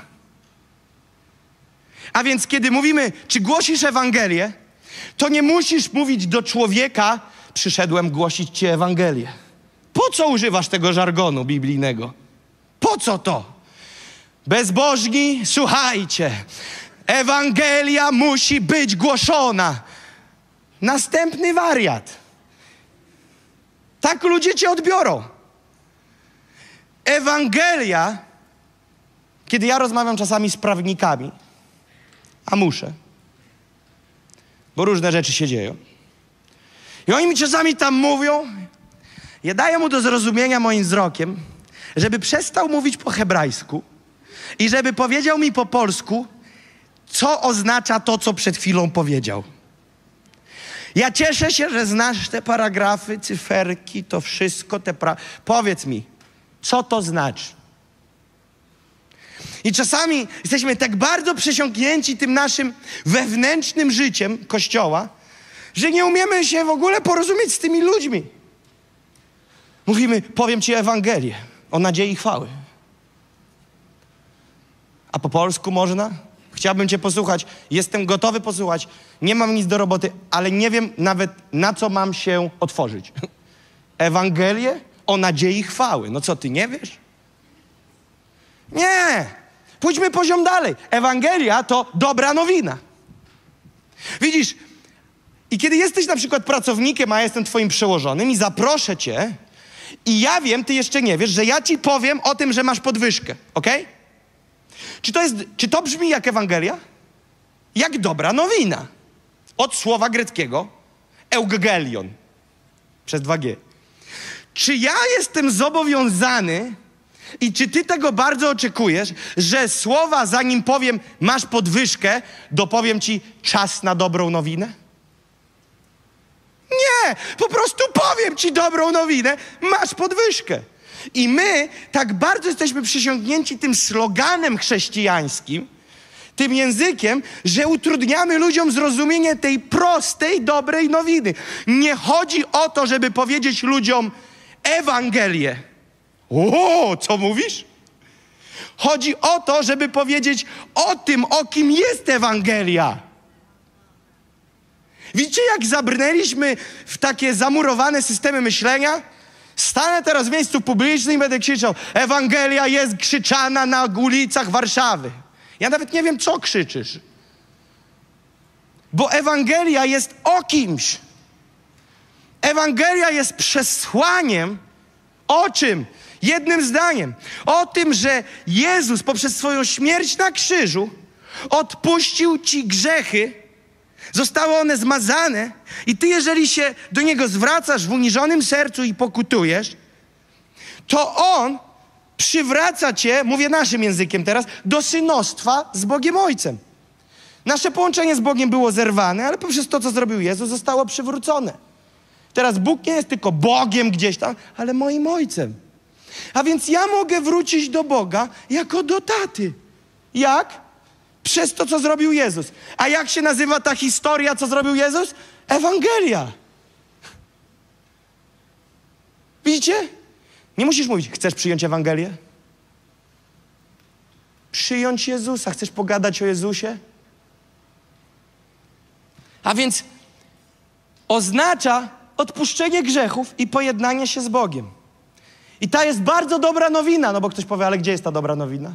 A więc kiedy mówimy, czy głosisz Ewangelię, to nie musisz mówić do człowieka, przyszedłem głosić ci Ewangelię. Po co używasz tego żargonu biblijnego? Po co to? Bezbożni, słuchajcie. Ewangelia musi być głoszona. Następny wariat. Tak ludzie cię odbiorą. Ewangelia, kiedy ja rozmawiam czasami z prawnikami, a muszę, bo różne rzeczy się dzieją. I oni mi czasami tam mówią, ja daję mu do zrozumienia moim wzrokiem, żeby przestał mówić po hebrajsku i żeby powiedział mi po polsku, co oznacza to, co przed chwilą powiedział. Ja cieszę się, że znasz te paragrafy, cyferki, to wszystko, te pra... Powiedz mi, co to znaczy? I czasami jesteśmy tak bardzo przesiąknięci tym naszym wewnętrznym życiem Kościoła, że nie umiemy się w ogóle porozumieć z tymi ludźmi. Mówimy, powiem ci Ewangelię o nadziei i chwały. A po polsku można? Chciałbym cię posłuchać. Jestem gotowy posłuchać. Nie mam nic do roboty, ale nie wiem nawet, na co mam się otworzyć. Ewangelię o nadziei i chwały. No co, ty nie wiesz? Nie! Pójdźmy poziom dalej. Ewangelia to dobra nowina. Widzisz, i kiedy jesteś na przykład pracownikiem, a ja jestem twoim przełożonym i zaproszę cię i ja wiem, ty jeszcze nie wiesz, że ja ci powiem o tym, że masz podwyżkę, okej? Okay? Czy to jest, czy to brzmi jak Ewangelia? Jak dobra nowina. Od słowa greckiego eugelion. Przez dwa G. Czy ja jestem zobowiązany i czy ty tego bardzo oczekujesz, że słowa, zanim powiem masz podwyżkę, dopowiem ci czas na dobrą nowinę? Nie, po prostu powiem ci dobrą nowinę, masz podwyżkę. I my tak bardzo jesteśmy przysiągnięci tym sloganem chrześcijańskim, tym językiem, że utrudniamy ludziom zrozumienie tej prostej, dobrej nowiny. Nie chodzi o to, żeby powiedzieć ludziom Ewangelię. O, co mówisz? Chodzi o to, żeby powiedzieć o tym, o kim jest Ewangelia. Widzicie, jak zabrnęliśmy w takie zamurowane systemy myślenia? Stanę teraz w miejscu publicznym i będę krzyczał, Ewangelia jest krzyczana na ulicach Warszawy. Ja nawet nie wiem, co krzyczysz. Bo Ewangelia jest o kimś. Ewangelia jest przesłaniem o czym? Jednym zdaniem. O tym, że Jezus poprzez swoją śmierć na krzyżu odpuścił ci grzechy, zostały one zmazane i ty, jeżeli się do Niego zwracasz w uniżonym sercu i pokutujesz, to On przywraca cię, mówię naszym językiem teraz, do synostwa z Bogiem Ojcem. Nasze połączenie z Bogiem było zerwane, ale poprzez to, co zrobił Jezus, zostało przywrócone. Teraz Bóg nie jest tylko Bogiem gdzieś tam, ale moim Ojcem. A więc ja mogę wrócić do Boga jako do taty. Jak? Przez to, co zrobił Jezus. A jak się nazywa ta historia, co zrobił Jezus? Ewangelia. Widzicie? Nie musisz mówić, chcesz przyjąć Ewangelię? Przyjąć Jezusa. Chcesz pogadać o Jezusie? A więc oznacza odpuszczenie grzechów i pojednanie się z Bogiem. I ta jest bardzo dobra nowina, no bo ktoś powie, ale gdzie jest ta dobra nowina?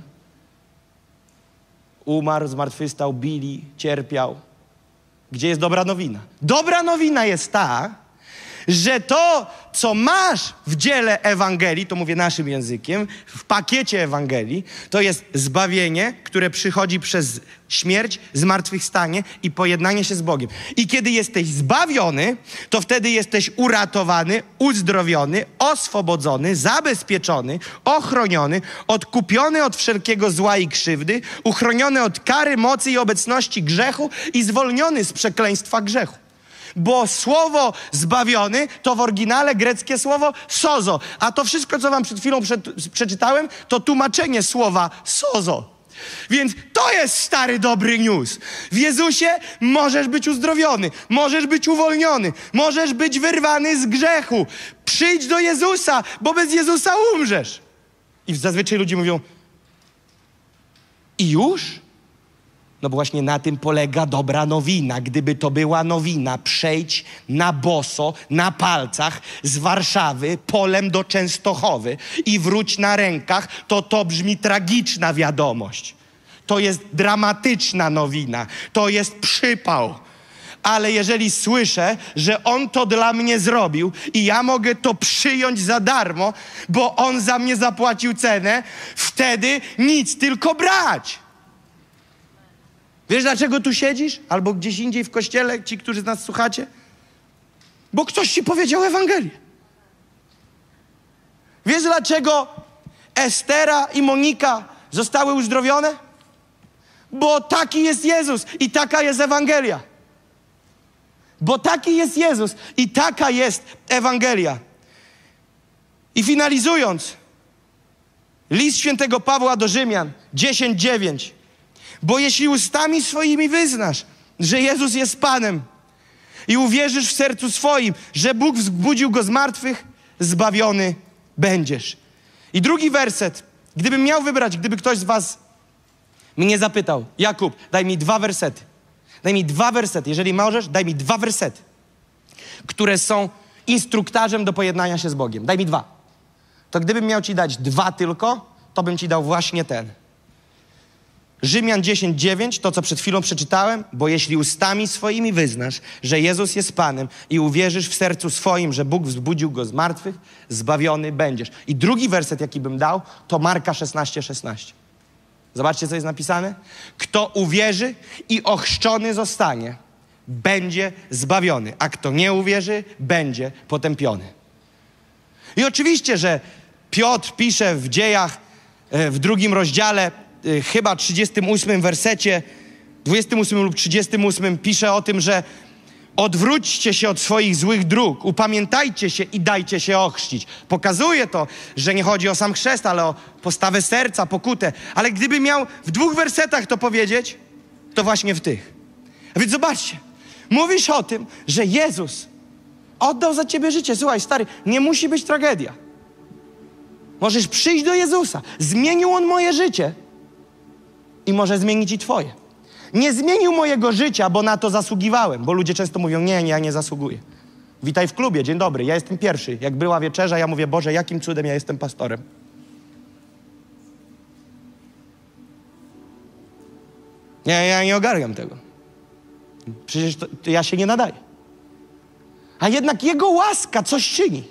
Umarł, zmartwychwstał, bili, cierpiał. Gdzie jest dobra nowina? Dobra nowina jest ta, że to, co masz w dziele Ewangelii, to mówię naszym językiem, w pakiecie Ewangelii, to jest zbawienie, które przychodzi przez śmierć, zmartwychwstanie i pojednanie się z Bogiem. I kiedy jesteś zbawiony, to wtedy jesteś uratowany, uzdrowiony, oswobodzony, zabezpieczony, ochroniony, odkupiony od wszelkiego zła i krzywdy, uchroniony od kary, mocy i obecności grzechu i zwolniony z przekleństwa grzechu. Bo słowo zbawiony to w oryginale greckie słowo sozo. A to wszystko, co wam przed chwilą prze, przeczytałem, to tłumaczenie słowa sozo. Więc to jest stary, dobry news. W Jezusie możesz być uzdrowiony, możesz być uwolniony, możesz być wyrwany z grzechu. Przyjdź do Jezusa, bo bez Jezusa umrzesz. I zazwyczaj ludzie mówią, i już? No bo właśnie na tym polega dobra nowina. Gdyby to była nowina, przejdź na boso, na palcach z Warszawy polem do Częstochowy i wróć na rękach, to to brzmi tragiczna wiadomość. To jest dramatyczna nowina. To jest przypał. Ale jeżeli słyszę, że On to dla mnie zrobił i ja mogę to przyjąć za darmo, bo On za mnie zapłacił cenę, wtedy nic, tylko brać. Wiesz, dlaczego tu siedzisz? Albo gdzieś indziej w kościele, ci, którzy z nas słuchacie? Bo ktoś ci powiedział Ewangelię. Wiesz, dlaczego Estera i Monika zostały uzdrowione? Bo taki jest Jezus i taka jest Ewangelia. Bo taki jest Jezus i taka jest Ewangelia. I finalizując, list świętego Pawła do Rzymian dziesięć dziewięć. Bo jeśli ustami swoimi wyznasz, że Jezus jest Panem i uwierzysz w sercu swoim, że Bóg wzbudził Go z martwych, zbawiony będziesz. I drugi werset. Gdybym miał wybrać, gdyby ktoś z was mnie zapytał, Jakub, daj mi dwa wersety. Daj mi dwa wersety. Jeżeli możesz, daj mi dwa wersety, które są instruktarzem do pojednania się z Bogiem. Daj mi dwa. To gdybym miał ci dać dwa tylko, to bym ci dał właśnie ten. Rzymian dziesięć dziewięć, to co przed chwilą przeczytałem, bo jeśli ustami swoimi wyznasz, że Jezus jest Panem i uwierzysz w sercu swoim, że Bóg wzbudził Go z martwych, zbawiony będziesz. I drugi werset, jaki bym dał, to Marka szesnaście szesnaście. Zobaczcie, co jest napisane. Kto uwierzy i ochrzczony zostanie, będzie zbawiony, a kto nie uwierzy, będzie potępiony. I oczywiście, że Piotr pisze w Dziejach, w drugim rozdziale, chyba trzydziestym ósmym wersecie, dwudziestym ósmym lub trzydziestym ósmym pisze o tym, że odwróćcie się od swoich złych dróg, upamiętajcie się i dajcie się ochrzcić. Pokazuje to, że nie chodzi o sam chrzest, ale o postawę serca, pokutę. Ale gdyby miał w dwóch wersetach to powiedzieć, to właśnie w tych. A więc zobaczcie, mówisz o tym, że Jezus oddał za ciebie życie. Słuchaj, stary, nie musi być tragedia. Możesz przyjść do Jezusa. Zmienił On moje życie i może zmienić i twoje. Nie zmienił mojego życia, bo na to zasługiwałem. Bo ludzie często mówią, nie, nie, ja nie zasługuję. Witaj w klubie, dzień dobry, ja jestem pierwszy. Jak była wieczerza, ja mówię, Boże, jakim cudem ja jestem pastorem? Nie, ja nie ogarniam tego. Przecież to, to ja się nie nadaję. A jednak Jego łaska coś czyni.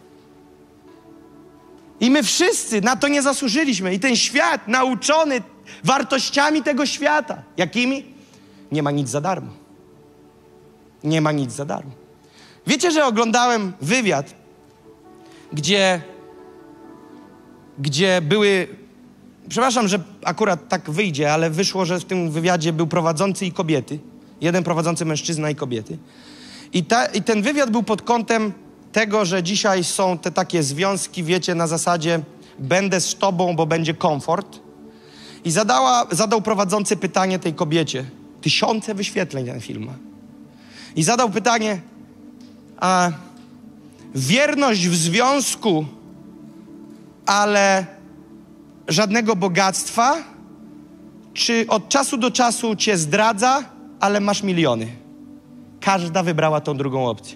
I my wszyscy na to nie zasłużyliśmy. I ten świat nauczony wartościami tego świata. Jakimi? Nie ma nic za darmo. Nie ma nic za darmo. Wiecie, że oglądałem wywiad, gdzie gdzie były... Przepraszam, że akurat tak wyjdzie, ale wyszło, że w tym wywiadzie był prowadzący i kobiety. Jeden prowadzący mężczyzna i kobiety. I, ta, I ten wywiad był pod kątem tego, że dzisiaj są te takie związki, wiecie, na zasadzie będę z tobą, bo będzie komfort. I zadała, zadał prowadzący pytanie tej kobiecie. Tysiące wyświetleń ten film ma. I zadał pytanie, a wierność w związku, ale żadnego bogactwa, czy od czasu do czasu cię zdradza, ale masz miliony? Każda wybrała tą drugą opcję.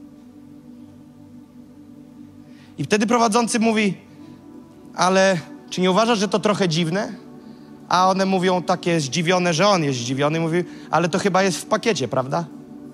I wtedy prowadzący mówi, ale czy nie uważasz, że to trochę dziwne? A one mówią takie zdziwione, że on jest zdziwiony. Mówi, ale to chyba jest w pakiecie, prawda?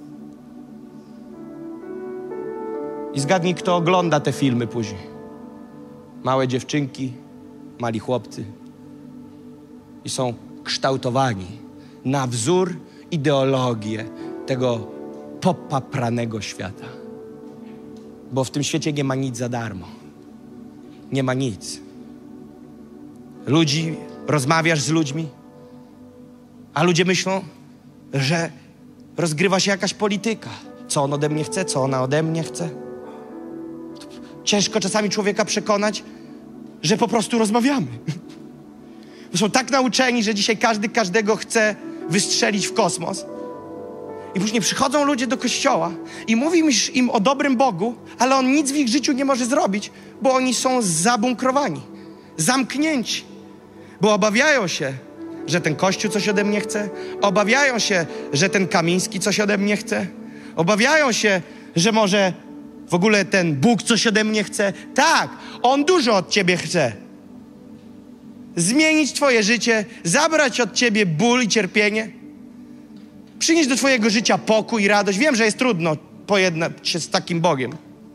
I zgadnij, kto ogląda te filmy później. Małe dziewczynki, mali chłopcy. I są kształtowani na wzór, ideologię tego popapranego świata. Bo w tym świecie nie ma nic za darmo. Nie ma nic. Ludzi, rozmawiasz z ludźmi, a ludzie myślą, że rozgrywa się jakaś polityka. Co on ode mnie chce, co ona ode mnie chce. Ciężko czasami człowieka przekonać, że po prostu rozmawiamy. Bo są tak nauczeni, że dzisiaj każdy każdego chce wystrzelić w kosmos. I później przychodzą ludzie do kościoła i mówisz im o dobrym Bogu, ale On nic w ich życiu nie może zrobić, bo oni są zabunkrowani, zamknięci. Bo obawiają się, że ten Kościół coś ode mnie chce. Obawiają się, że ten Kamiński coś ode mnie chce. Obawiają się, że może w ogóle ten Bóg coś ode mnie chce. Tak, On dużo od ciebie chce. Zmienić twoje życie, zabrać od ciebie ból i cierpienie. Przynieść do twojego życia pokój i radość. Wiem, że jest trudno pojednać się z takim Bogiem.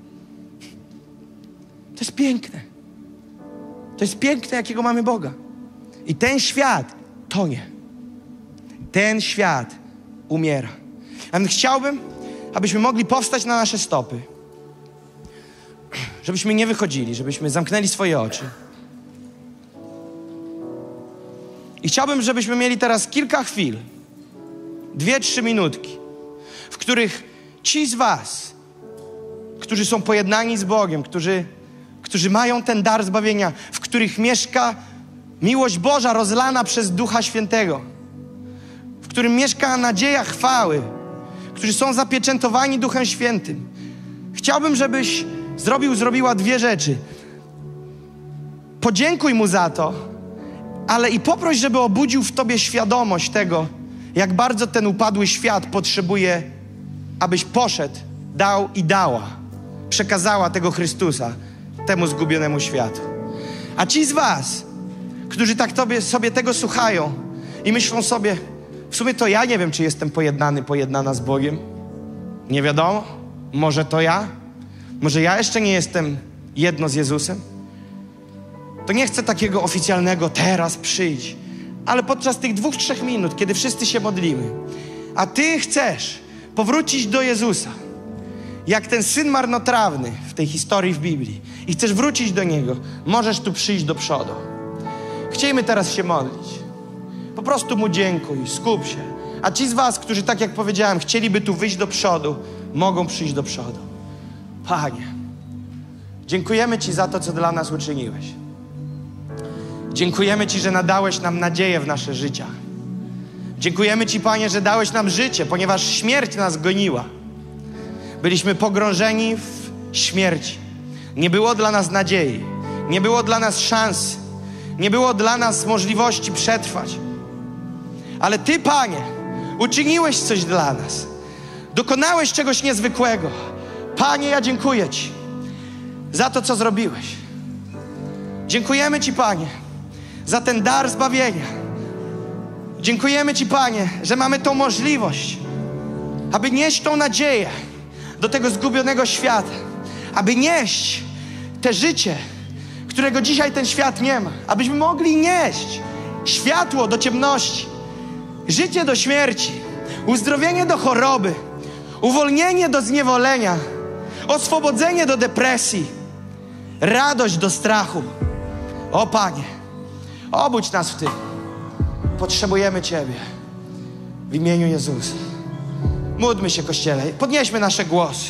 To jest piękne. To jest piękne, jakiego mamy Boga. I ten świat tonie. Ten świat umiera. A więc chciałbym, abyśmy mogli powstać na nasze stopy. Żebyśmy nie wychodzili, żebyśmy zamknęli swoje oczy. I chciałbym, żebyśmy mieli teraz kilka chwil, dwie, trzy minutki, w których ci z was, którzy są pojednani z Bogiem, którzy, którzy mają ten dar zbawienia, w których mieszka miłość Boża rozlana przez Ducha Świętego, w którym mieszka nadzieja chwały, którzy są zapieczętowani Duchem Świętym. Chciałbym, żebyś zrobił, zrobiła dwie rzeczy. Podziękuj Mu za to, ale i poproś, żeby obudził w tobie świadomość tego, jak bardzo ten upadły świat potrzebuje, abyś poszedł, dał i dała, przekazała tego Chrystusa temu zgubionemu światu. A ci z was, którzy tak tobie, sobie tego słuchają i myślą sobie, w sumie to ja nie wiem, czy jestem pojednany, pojednana z Bogiem. Nie wiadomo. Może to ja? Może ja jeszcze nie jestem jedno z Jezusem? To nie chcę takiego oficjalnego teraz przyjdź, ale podczas tych dwóch, trzech minut, kiedy wszyscy się modlimy, a ty chcesz powrócić do Jezusa, jak ten syn marnotrawny w tej historii w Biblii i chcesz wrócić do Niego, możesz tu przyjść do przodu. Chcielibyśmy teraz się modlić. Po prostu Mu dziękuj, skup się. A ci z was, którzy, tak jak powiedziałem, chcieliby tu wyjść do przodu, mogą przyjść do przodu. Panie, dziękujemy Ci za to, co dla nas uczyniłeś. Dziękujemy Ci, że nadałeś nam nadzieję w nasze życia. Dziękujemy Ci, Panie, że dałeś nam życie, ponieważ śmierć nas goniła. Byliśmy pogrążeni w śmierci. Nie było dla nas nadziei. Nie było dla nas szansy. Nie było dla nas możliwości przetrwać. Ale Ty, Panie, uczyniłeś coś dla nas. Dokonałeś czegoś niezwykłego. Panie, ja dziękuję Ci za to, co zrobiłeś. Dziękujemy Ci, Panie, za ten dar zbawienia. Dziękujemy Ci, Panie, że mamy tą możliwość, aby nieść tą nadzieję do tego zgubionego świata, aby nieść te życie, którego dzisiaj ten świat nie ma, abyśmy mogli nieść światło do ciemności, życie do śmierci, uzdrowienie do choroby, uwolnienie do zniewolenia, oswobodzenie do depresji, radość do strachu, O Panie, obudź nas w tym. Potrzebujemy Ciebie. W imieniu Jezusa. Módlmy się, Kościele. Podnieśmy nasze głosy.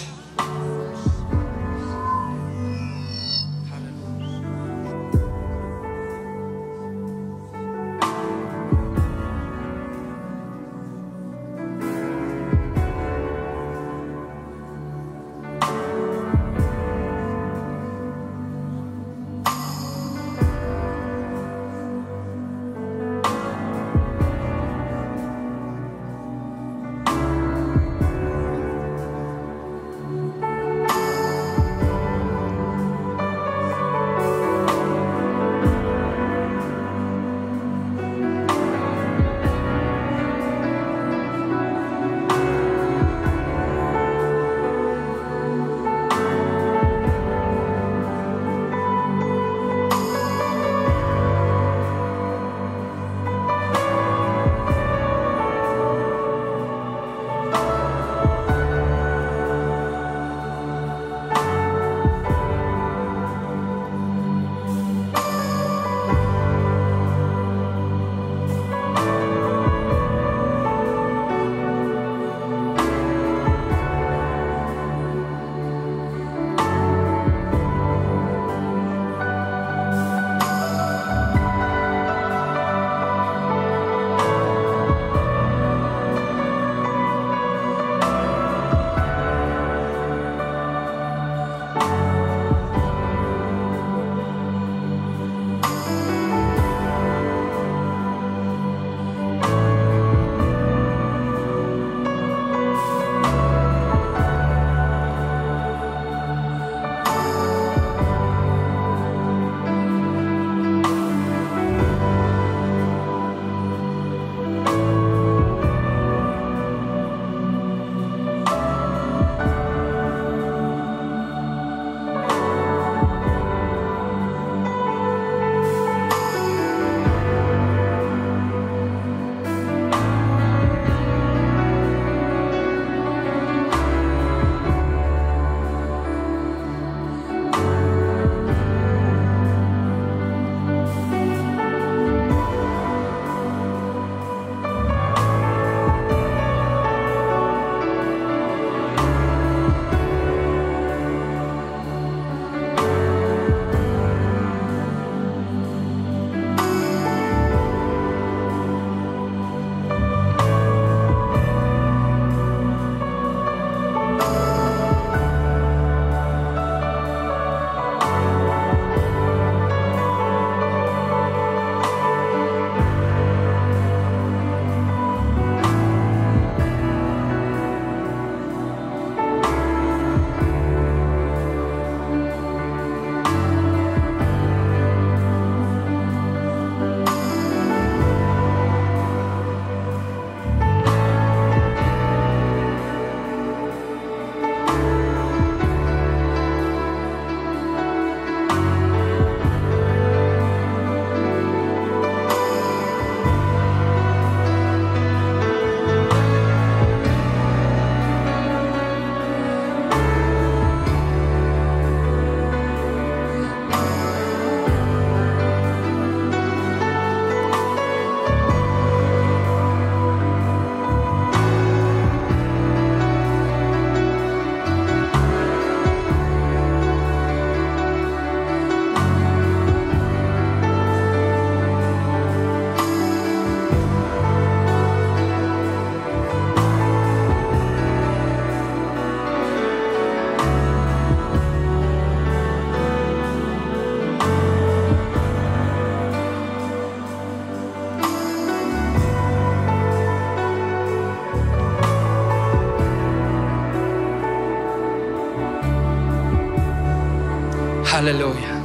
Halleluja.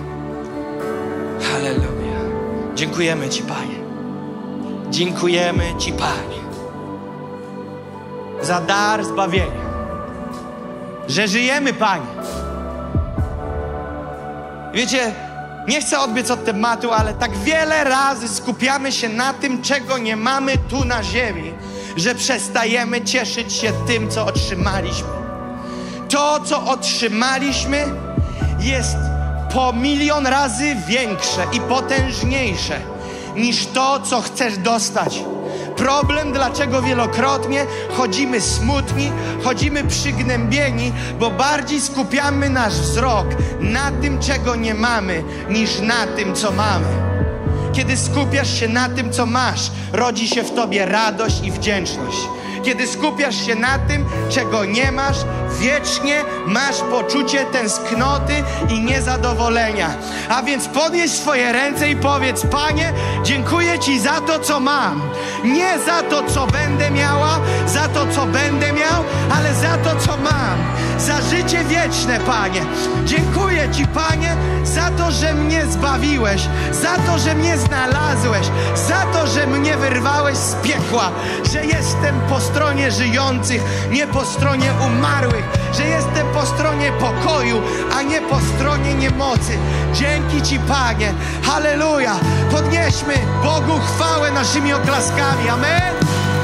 Halleluja. Dziękujemy Ci, Panie. Dziękujemy Ci, Panie, za dar zbawienia, że żyjemy, Panie. Wiecie, nie chcę odbiec od tematu, ale tak wiele razy skupiamy się na tym, czego nie mamy tu na ziemi, że przestajemy cieszyć się tym, co otrzymaliśmy. To, co otrzymaliśmy, jest po milion razy większe i potężniejsze niż to, co chcesz dostać. Problem, dlaczego wielokrotnie chodzimy smutni, chodzimy przygnębieni, bo bardziej skupiamy nasz wzrok na tym, czego nie mamy, niż na tym, co mamy. Kiedy skupiasz się na tym, co masz, rodzi się w tobie radość i wdzięczność. Kiedy skupiasz się na tym, czego nie masz, wiecznie masz poczucie tęsknoty i niezadowolenia. A więc podnieś swoje ręce i powiedz: Panie, dziękuję Ci za to, co mam. Nie za to, co będę miała, za to, co będę miał, ale za to, co mam. Za życie wieczne, Panie. Dziękuję Ci, Panie, za to, że mnie zbawiłeś, za to, że mnie znalazłeś, za to, że mnie wyrwałeś z piekła, że jestem po stronie żyjących, nie po stronie umarłych, że jestem po stronie pokoju, a nie po stronie niemocy. Dzięki Ci, Panie. Halleluja. Podnieśmy Bogu chwałę naszymi oklaskami. Amen.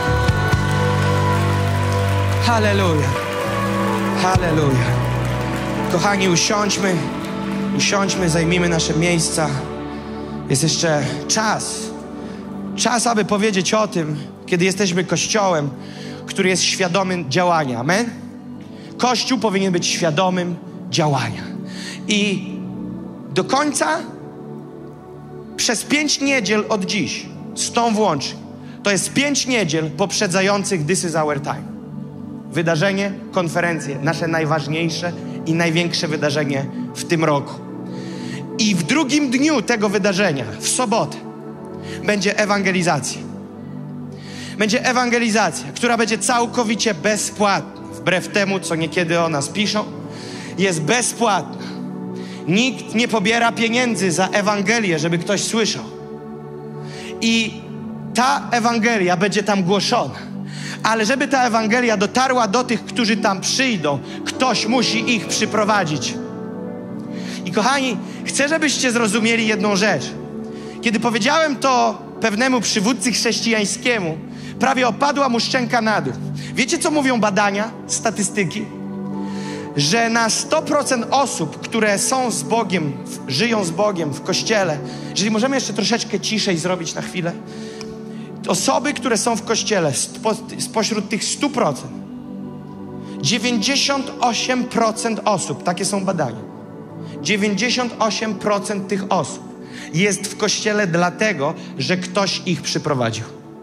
Halleluja. Halleluja. Kochani, usiądźmy. Usiądźmy, zajmijmy nasze miejsca. Jest jeszcze czas. Czas, aby powiedzieć o tym, kiedy jesteśmy Kościołem, który jest świadomy działania. Amen? Kościół powinien być świadomym działania. I do końca, przez pięć niedziel od dziś, z tą włącznie, to jest pięć niedziel poprzedzających This is our time. Wydarzenie, konferencje, nasze najważniejsze i największe wydarzenie w tym roku. I w drugim dniu tego wydarzenia, w sobotę, będzie ewangelizacja. Będzie ewangelizacja, która będzie całkowicie bezpłatna. Wbrew temu, co niekiedy o nas piszą, jest bezpłatna. Nikt nie pobiera pieniędzy za Ewangelię, żeby ktoś słyszał. I ta Ewangelia będzie tam głoszona. Ale żeby ta Ewangelia dotarła do tych, którzy tam przyjdą, ktoś musi ich przyprowadzić. I kochani, chcę, żebyście zrozumieli jedną rzecz. Kiedy powiedziałem to pewnemu przywódcy chrześcijańskiemu, prawie opadła mu szczęka na dół. Wiecie, co mówią badania, statystyki? Że na sto procent osób, które są z Bogiem, żyją z Bogiem w Kościele, jeżeli możemy jeszcze troszeczkę ciszej zrobić na chwilę, osoby, które są w Kościele, spo, spośród tych stu procent, dziewięćdziesiąt osiem procent osób, takie są badania, dziewięćdziesiąt osiem procent tych osób jest w Kościele dlatego, że ktoś ich przyprowadził.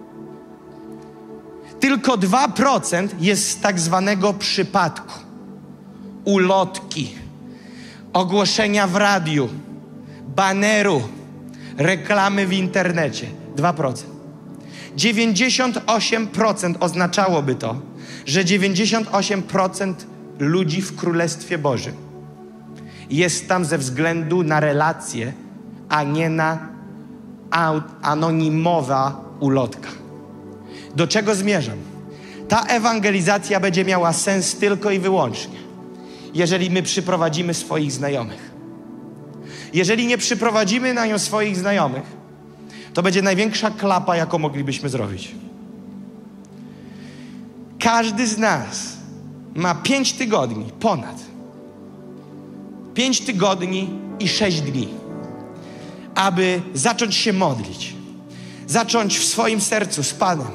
Tylko dwa procent jest z tak zwanego przypadku. Ulotki, ogłoszenia w radiu, baneru, reklamy w internecie. dwa procent. dziewięćdziesiąt osiem procent oznaczałoby to, że dziewięćdziesiąt osiem procent ludzi w Królestwie Bożym jest tam ze względu na relacje, a nie na anonimowa ulotka. Do czego zmierzam? Ta ewangelizacja będzie miała sens tylko i wyłącznie, jeżeli my przyprowadzimy swoich znajomych. Jeżeli nie przyprowadzimy na nią swoich znajomych, to będzie największa klapa, jaką moglibyśmy zrobić. Każdy z nas ma pięć tygodni, ponad. Pięć tygodni i sześć dni, aby zacząć się modlić. Zacząć w swoim sercu z Panem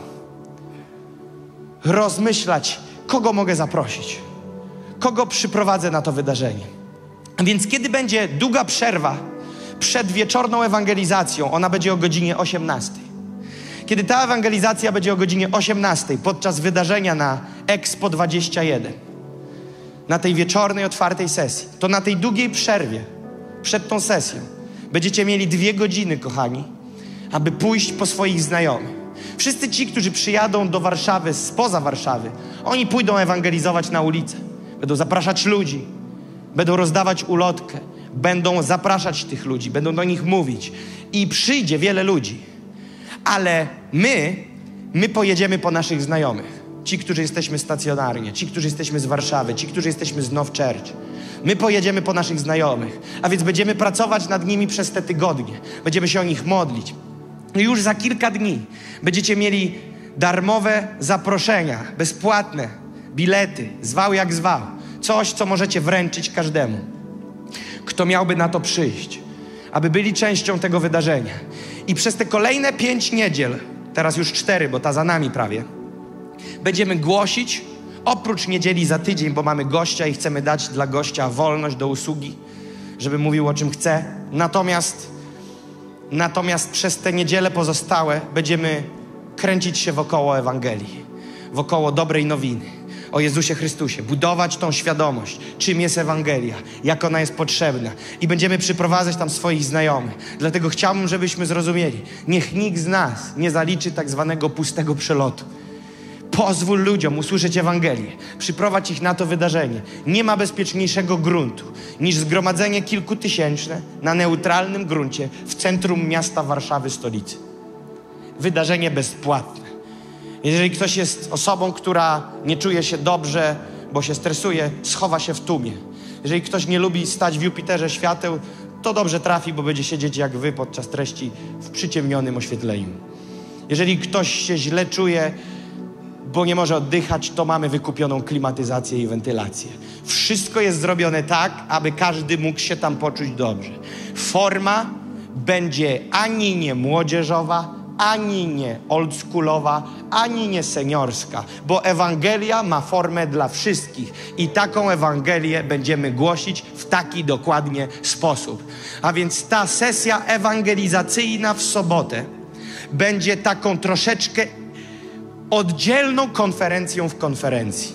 rozmyślać, kogo mogę zaprosić, kogo przyprowadzę na to wydarzenie. A więc kiedy będzie długa przerwa przed wieczorną ewangelizacją, ona będzie o godzinie osiemnastej. Kiedy ta ewangelizacja będzie o godzinie osiemnastej, podczas wydarzenia na Expo dwadzieścia jeden, na tej wieczornej, otwartej sesji, to na tej długiej przerwie przed tą sesją będziecie mieli dwie godziny, kochani, aby pójść po swoich znajomych. Wszyscy ci, którzy przyjadą do Warszawy, spoza Warszawy, oni pójdą ewangelizować na ulicę. Będą zapraszać ludzi, będą rozdawać ulotkę, będą zapraszać tych ludzi, będą do nich mówić i przyjdzie wiele ludzi. Ale my, my pojedziemy po naszych znajomych. Ci, którzy jesteśmy stacjonarnie, ci, którzy jesteśmy z Warszawy, ci, którzy jesteśmy z Now Church. My pojedziemy po naszych znajomych, a więc będziemy pracować nad nimi przez te tygodnie. Będziemy się o nich modlić. I już za kilka dni będziecie mieli darmowe zaproszenia, bezpłatne bilety, zwał jak zwał. Coś, co możecie wręczyć każdemu. kto miałby na to przyjść, aby byli częścią tego wydarzenia. I przez te kolejne pięć niedziel, teraz już cztery, bo ta za nami prawie, będziemy głosić, oprócz niedzieli za tydzień, bo mamy gościa i chcemy dać dla gościa wolność do usługi, żeby mówił o czym chce. Natomiast, natomiast przez te niedziele pozostałe będziemy kręcić się wokoło Ewangelii, wokoło dobrej nowiny o Jezusie Chrystusie, budować tą świadomość, czym jest Ewangelia, jak ona jest potrzebna i będziemy przyprowadzać tam swoich znajomych. Dlatego chciałbym, żebyśmy zrozumieli, niech nikt z nas nie zaliczy tak zwanego pustego przelotu. Pozwól ludziom usłyszeć Ewangelię, przyprowadź ich na to wydarzenie. Nie ma bezpieczniejszego gruntu niż zgromadzenie kilkutysięczne na neutralnym gruncie w centrum miasta Warszawy, stolicy. Wydarzenie bezpłatne. Jeżeli ktoś jest osobą, która nie czuje się dobrze, bo się stresuje, schowa się w tłumie. Jeżeli ktoś nie lubi stać w Jupiterze świateł, to dobrze trafi, bo będzie siedzieć jak wy podczas treści w przyciemnionym oświetleniu. Jeżeli ktoś się źle czuje, bo nie może oddychać, to mamy wykupioną klimatyzację i wentylację. Wszystko jest zrobione tak, aby każdy mógł się tam poczuć dobrze. Forma będzie ani nie młodzieżowa, ani nie oldschoolowa, ani nie seniorska, bo Ewangelia ma formę dla wszystkich i taką Ewangelię będziemy głosić w taki dokładnie sposób. A więc ta sesja ewangelizacyjna w sobotę będzie taką troszeczkę oddzielną konferencją w konferencji.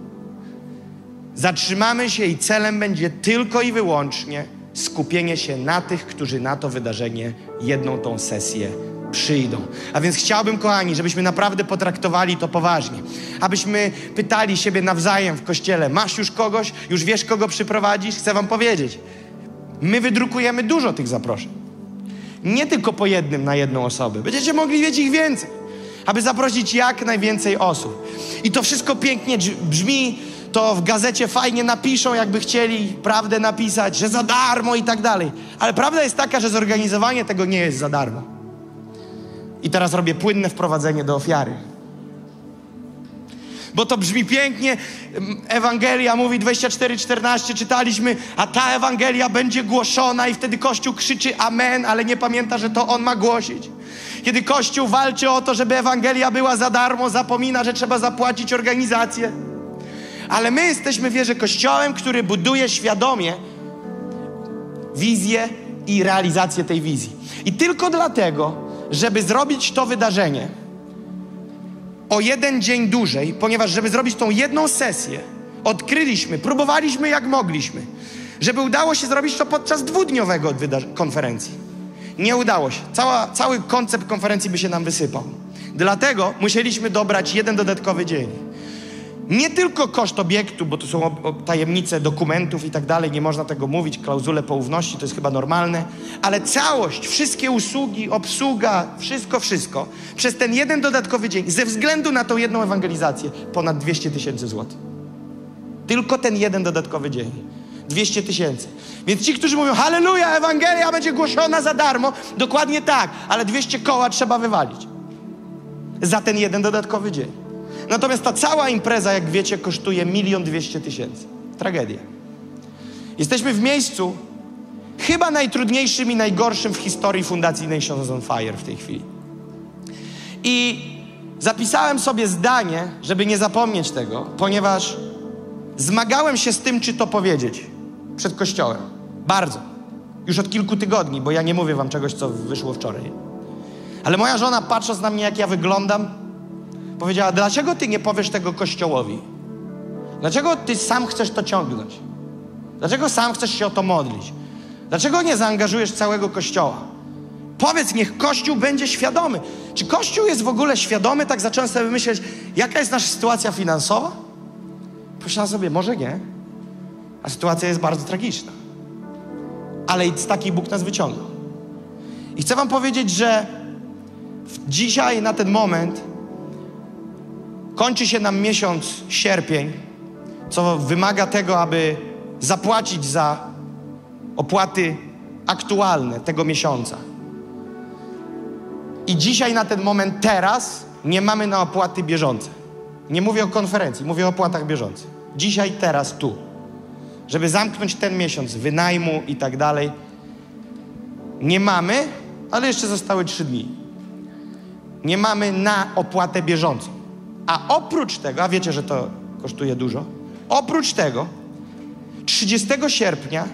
Zatrzymamy się i celem będzie tylko i wyłącznie skupienie się na tych, którzy na to wydarzenie jedną tą sesję przyjdą. A więc chciałbym, kochani, żebyśmy naprawdę potraktowali to poważnie. Abyśmy pytali siebie nawzajem w kościele, masz już kogoś? Już wiesz, kogo przyprowadzisz? Chcę wam powiedzieć, my wydrukujemy dużo tych zaproszeń. Nie tylko po jednym na jedną osobę. Będziecie mogli mieć ich więcej, aby zaprosić jak najwięcej osób. I to wszystko pięknie brzmi, to w gazecie fajnie napiszą, jakby chcieli prawdę napisać, że za darmo i tak dalej. Ale prawda jest taka, że zorganizowanie tego nie jest za darmo. I teraz robię płynne wprowadzenie do ofiary. Bo to brzmi pięknie. Ewangelia mówi dwadzieścia cztery czternaście, czytaliśmy, a ta Ewangelia będzie głoszona i wtedy Kościół krzyczy amen, ale nie pamięta, że to on ma głosić. Kiedy Kościół walczy o to, żeby Ewangelia była za darmo, zapomina, że trzeba zapłacić organizację. Ale my jesteśmy, wierzę, Kościołem, który buduje świadomie wizję i realizację tej wizji. I tylko dlatego, żeby zrobić to wydarzenie o jeden dzień dłużej, ponieważ żeby zrobić tą jedną sesję, odkryliśmy, próbowaliśmy jak mogliśmy, żeby udało się zrobić to podczas dwudniowego konferencji. Nie udało się. Cała, cały koncept konferencji by się nam wysypał. Dlatego musieliśmy dobrać jeden dodatkowy dzień. Nie tylko koszt obiektu, bo to są tajemnice dokumentów i tak dalej, nie można tego mówić, klauzule poufności, to jest chyba normalne, ale całość, wszystkie usługi, obsługa, wszystko, wszystko, przez ten jeden dodatkowy dzień, ze względu na tą jedną ewangelizację, ponad dwieście tysięcy złotych. Tylko ten jeden dodatkowy dzień. dwieście tysięcy. Więc ci, którzy mówią, halleluja, Ewangelia będzie głoszona za darmo, dokładnie tak, ale dwieście koła trzeba wywalić za ten jeden dodatkowy dzień. Natomiast ta cała impreza, jak wiecie, kosztuje milion dwieście tysięcy. Tragedia. Jesteśmy w miejscu chyba najtrudniejszym i najgorszym w historii Fundacji Nations on Fire w tej chwili. I zapisałem sobie zdanie, żeby nie zapomnieć tego, ponieważ zmagałem się z tym, czy to powiedzieć przed Kościołem. Bardzo. Już od kilku tygodni, bo ja nie mówię wam czegoś, co wyszło wczoraj. Ale moja żona, patrząc na mnie, jak ja wyglądam, powiedziała, dlaczego ty nie powiesz tego Kościołowi? Dlaczego ty sam chcesz to ciągnąć? Dlaczego sam chcesz się o to modlić? Dlaczego nie zaangażujesz całego Kościoła? Powiedz, niech Kościół będzie świadomy. Czy Kościół jest w ogóle świadomy? Tak zacząłem sobie myśleć, jaka jest nasza sytuacja finansowa? Pomyślałem sobie, może nie. A sytuacja jest bardzo tragiczna. Ale z takiej Bóg nas wyciągnął. I chcę wam powiedzieć, że dzisiaj na ten moment kończy się nam miesiąc sierpień, co wymaga tego, aby zapłacić za opłaty aktualne tego miesiąca. I dzisiaj na ten moment, teraz nie mamy na opłaty bieżące. Nie mówię o konferencji, mówię o opłatach bieżących. Dzisiaj, teraz, tu. żeby zamknąć ten miesiąc wynajmu i tak dalej. Nie mamy, ale jeszcze zostały trzy dni. Nie mamy na opłatę bieżącą. A oprócz tego, a wiecie, że to kosztuje dużo, oprócz tego trzydziestego sierpnia,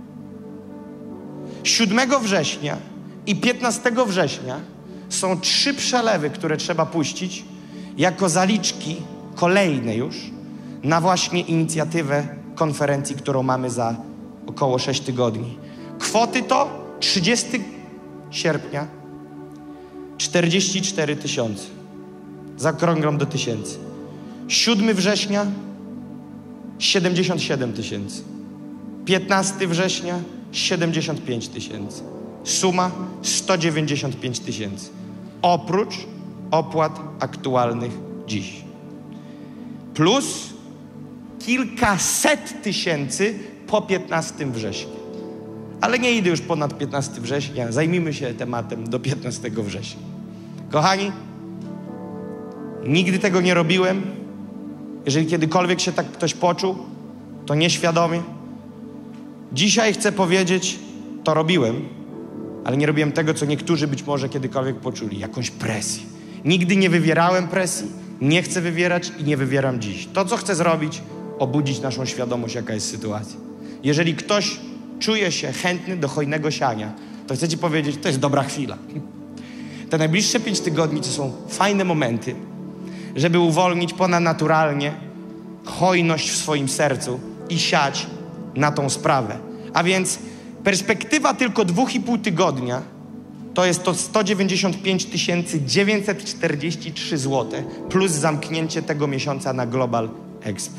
siódmego września i piętnastego września są trzy przelewy, które trzeba puścić jako zaliczki kolejne już na właśnie inicjatywę konferencji, którą mamy za około sześć tygodni. Kwoty to trzydziestego sierpnia czterdzieści cztery tysiące. Zaokrąglam do tysięcy. siódmego września siedemdziesiąt siedem tysięcy. piętnastego września siedemdziesiąt pięć tysięcy. Suma sto dziewięćdziesiąt pięć tysięcy. Oprócz opłat aktualnych dziś. Plus kilkaset tysięcy po piętnastego września. Ale nie idę już ponad piętnastego września. Zajmijmy się tematem do piętnastego września. Kochani, nigdy tego nie robiłem. Jeżeli kiedykolwiek się tak ktoś poczuł, to nieświadomie. Dzisiaj chcę powiedzieć, to robiłem, ale nie robiłem tego, co niektórzy być może kiedykolwiek poczuli. Jakąś presję. Nigdy nie wywierałem presji, nie chcę wywierać i nie wywieram dziś. To, co chcę zrobić, obudzić naszą świadomość, jaka jest sytuacja. Jeżeli ktoś czuje się chętny do hojnego siania, to chcę ci powiedzieć, to jest dobra chwila. Te najbliższe pięć tygodni to są fajne momenty, żeby uwolnić ponadnaturalnie hojność w swoim sercu i siać na tą sprawę. A więc perspektywa tylko dwóch i pół tygodnia to jest to sto dziewięćdziesiąt pięć tysięcy dziewięćset czterdzieści trzy złote plus zamknięcie tego miesiąca na Global Expo.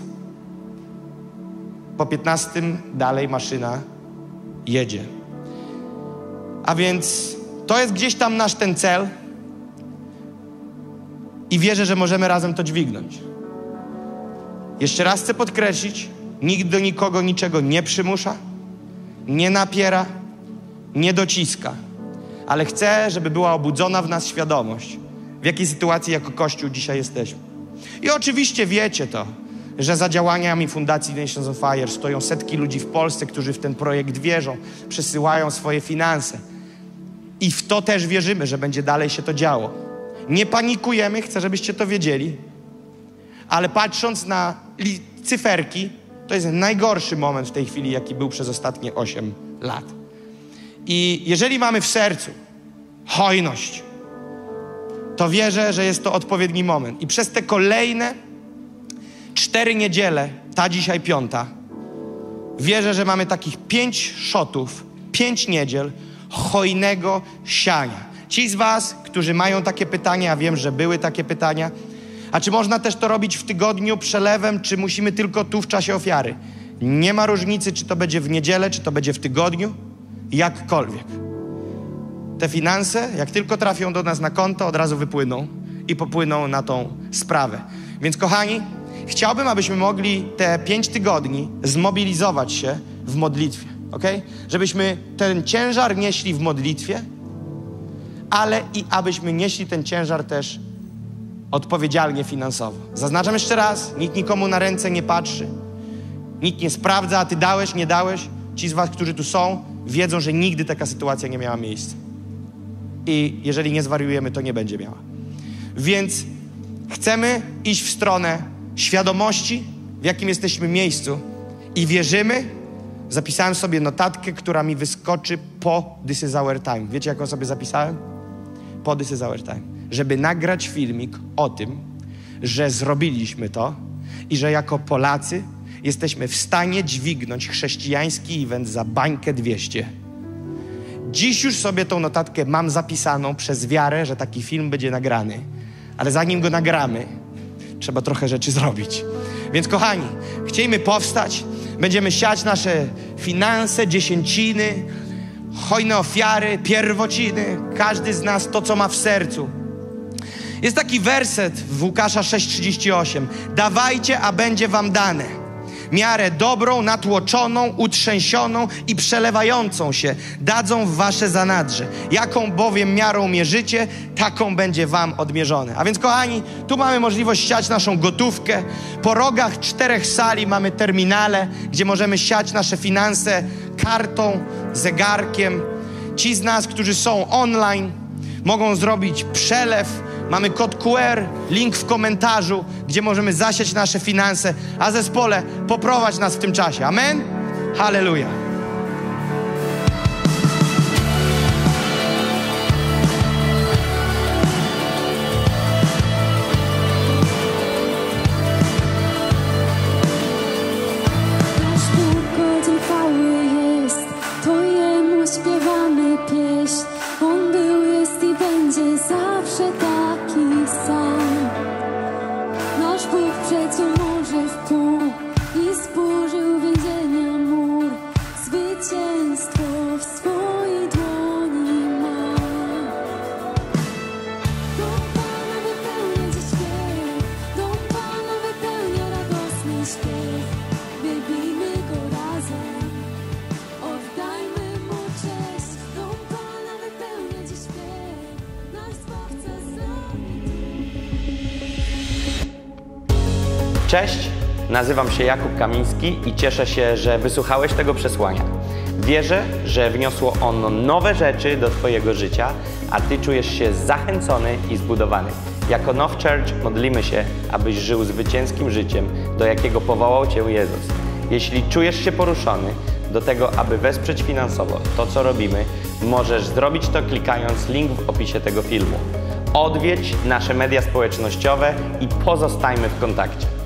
Po piętnastym dalej maszyna jedzie. A więc to jest gdzieś tam nasz ten cel i wierzę, że możemy razem to dźwignąć. Jeszcze raz chcę podkreślić, nikt do nikogo niczego nie przymusza, nie napiera, nie dociska, ale chcę, żeby była obudzona w nas świadomość, w jakiej sytuacji jako Kościół dzisiaj jesteśmy. I oczywiście wiecie to, że za działaniami Fundacji Nations on Fire stoją setki ludzi w Polsce, którzy w ten projekt wierzą, przesyłają swoje finanse. I w to też wierzymy, że będzie dalej się to działo. Nie panikujemy, chcę, żebyście to wiedzieli, ale patrząc na cyferki, to jest najgorszy moment w tej chwili, jaki był przez ostatnie osiem lat. I jeżeli mamy w sercu hojność, to wierzę, że jest to odpowiedni moment. I przez te kolejne cztery niedziele, ta dzisiaj piąta, wierzę, że mamy takich pięć szotów, pięć niedziel hojnego siania. Ci z was, którzy mają takie pytania, ja wiem, że były takie pytania, a czy można też to robić w tygodniu przelewem, czy musimy tylko tu w czasie ofiary? Nie ma różnicy, czy to będzie w niedzielę, czy to będzie w tygodniu, jakkolwiek. Te finanse, jak tylko trafią do nas na konto, od razu wypłyną i popłyną na tą sprawę. Więc kochani, chciałbym, abyśmy mogli te pięć tygodni zmobilizować się w modlitwie, okej? Żebyśmy ten ciężar nieśli w modlitwie, ale i abyśmy nieśli ten ciężar też odpowiedzialnie finansowo. Zaznaczam jeszcze raz, nikt nikomu na ręce nie patrzy, nikt nie sprawdza, a ty dałeś, nie dałeś. Ci z was, którzy tu są, wiedzą, że nigdy taka sytuacja nie miała miejsca. I jeżeli nie zwariujemy, to nie będzie miała. Więc chcemy iść w stronę świadomości, w jakim jesteśmy miejscu i wierzymy. Zapisałem sobie notatkę, która mi wyskoczy po This is our time. Wiecie, jaką sobie zapisałem? Po This is our time. Żeby nagrać filmik o tym, że zrobiliśmy to i że jako Polacy jesteśmy w stanie dźwignąć chrześcijański event za bańkę dwieście. Dziś już sobie tą notatkę mam zapisaną przez wiarę, że taki film będzie nagrany. Ale zanim go nagramy, trzeba trochę rzeczy zrobić. Więc kochani, chcielibyśmy powstać, będziemy siać nasze finanse, dziesięciny, hojne ofiary, pierwociny, każdy z nas to, co ma w sercu. Jest taki werset w Łukasza sześć trzydzieści osiem. Dawajcie, a będzie wam dane. miarę dobrą, natłoczoną, utrzęsioną i przelewającą się dadzą w wasze zanadrze. Jaką bowiem miarą mierzycie, taką będzie wam odmierzone. A więc kochani, tu mamy możliwość siać naszą gotówkę. Po rogach czterech sali mamy terminale, gdzie możemy siać nasze finanse kartą, zegarkiem. Ci z nas, którzy są online, mogą zrobić przelew. Mamy kod Q R, link w komentarzu, gdzie możemy zasiać nasze finanse, a zespole, poprowadź nas w tym czasie. Amen? Halleluja. Nasz Bóg godzien chwały jest, to Jemu śpiewamy pieśń. On był, jest i będzie zawsze taki sam. Nasz Bóg przeciął morze w pół i zburzył więzienia mur. Zwycięstwo w swojej dłoni ma. Dom Pana wypełnia dziś śpiew, Dom Pana wypełnia radosny śpiew. Wielbijmy Go razem, oddajmy Mu cześć. Dom Pana wypełnia dziś śpiew, nasz Zbawca Cześć, nazywam się Jakub Kamiński i cieszę się, że wysłuchałeś tego przesłania. Wierzę, że wniosło ono nowe rzeczy do Twojego życia, a Ty czujesz się zachęcony i zbudowany. Jako Now Church modlimy się, abyś żył zwycięskim życiem, do jakiego powołał Cię Jezus. Jeśli czujesz się poruszony do tego, aby wesprzeć finansowo to, co robimy, możesz zrobić to klikając link w opisie tego filmu. Odwiedź nasze media społecznościowe i pozostajmy w kontakcie.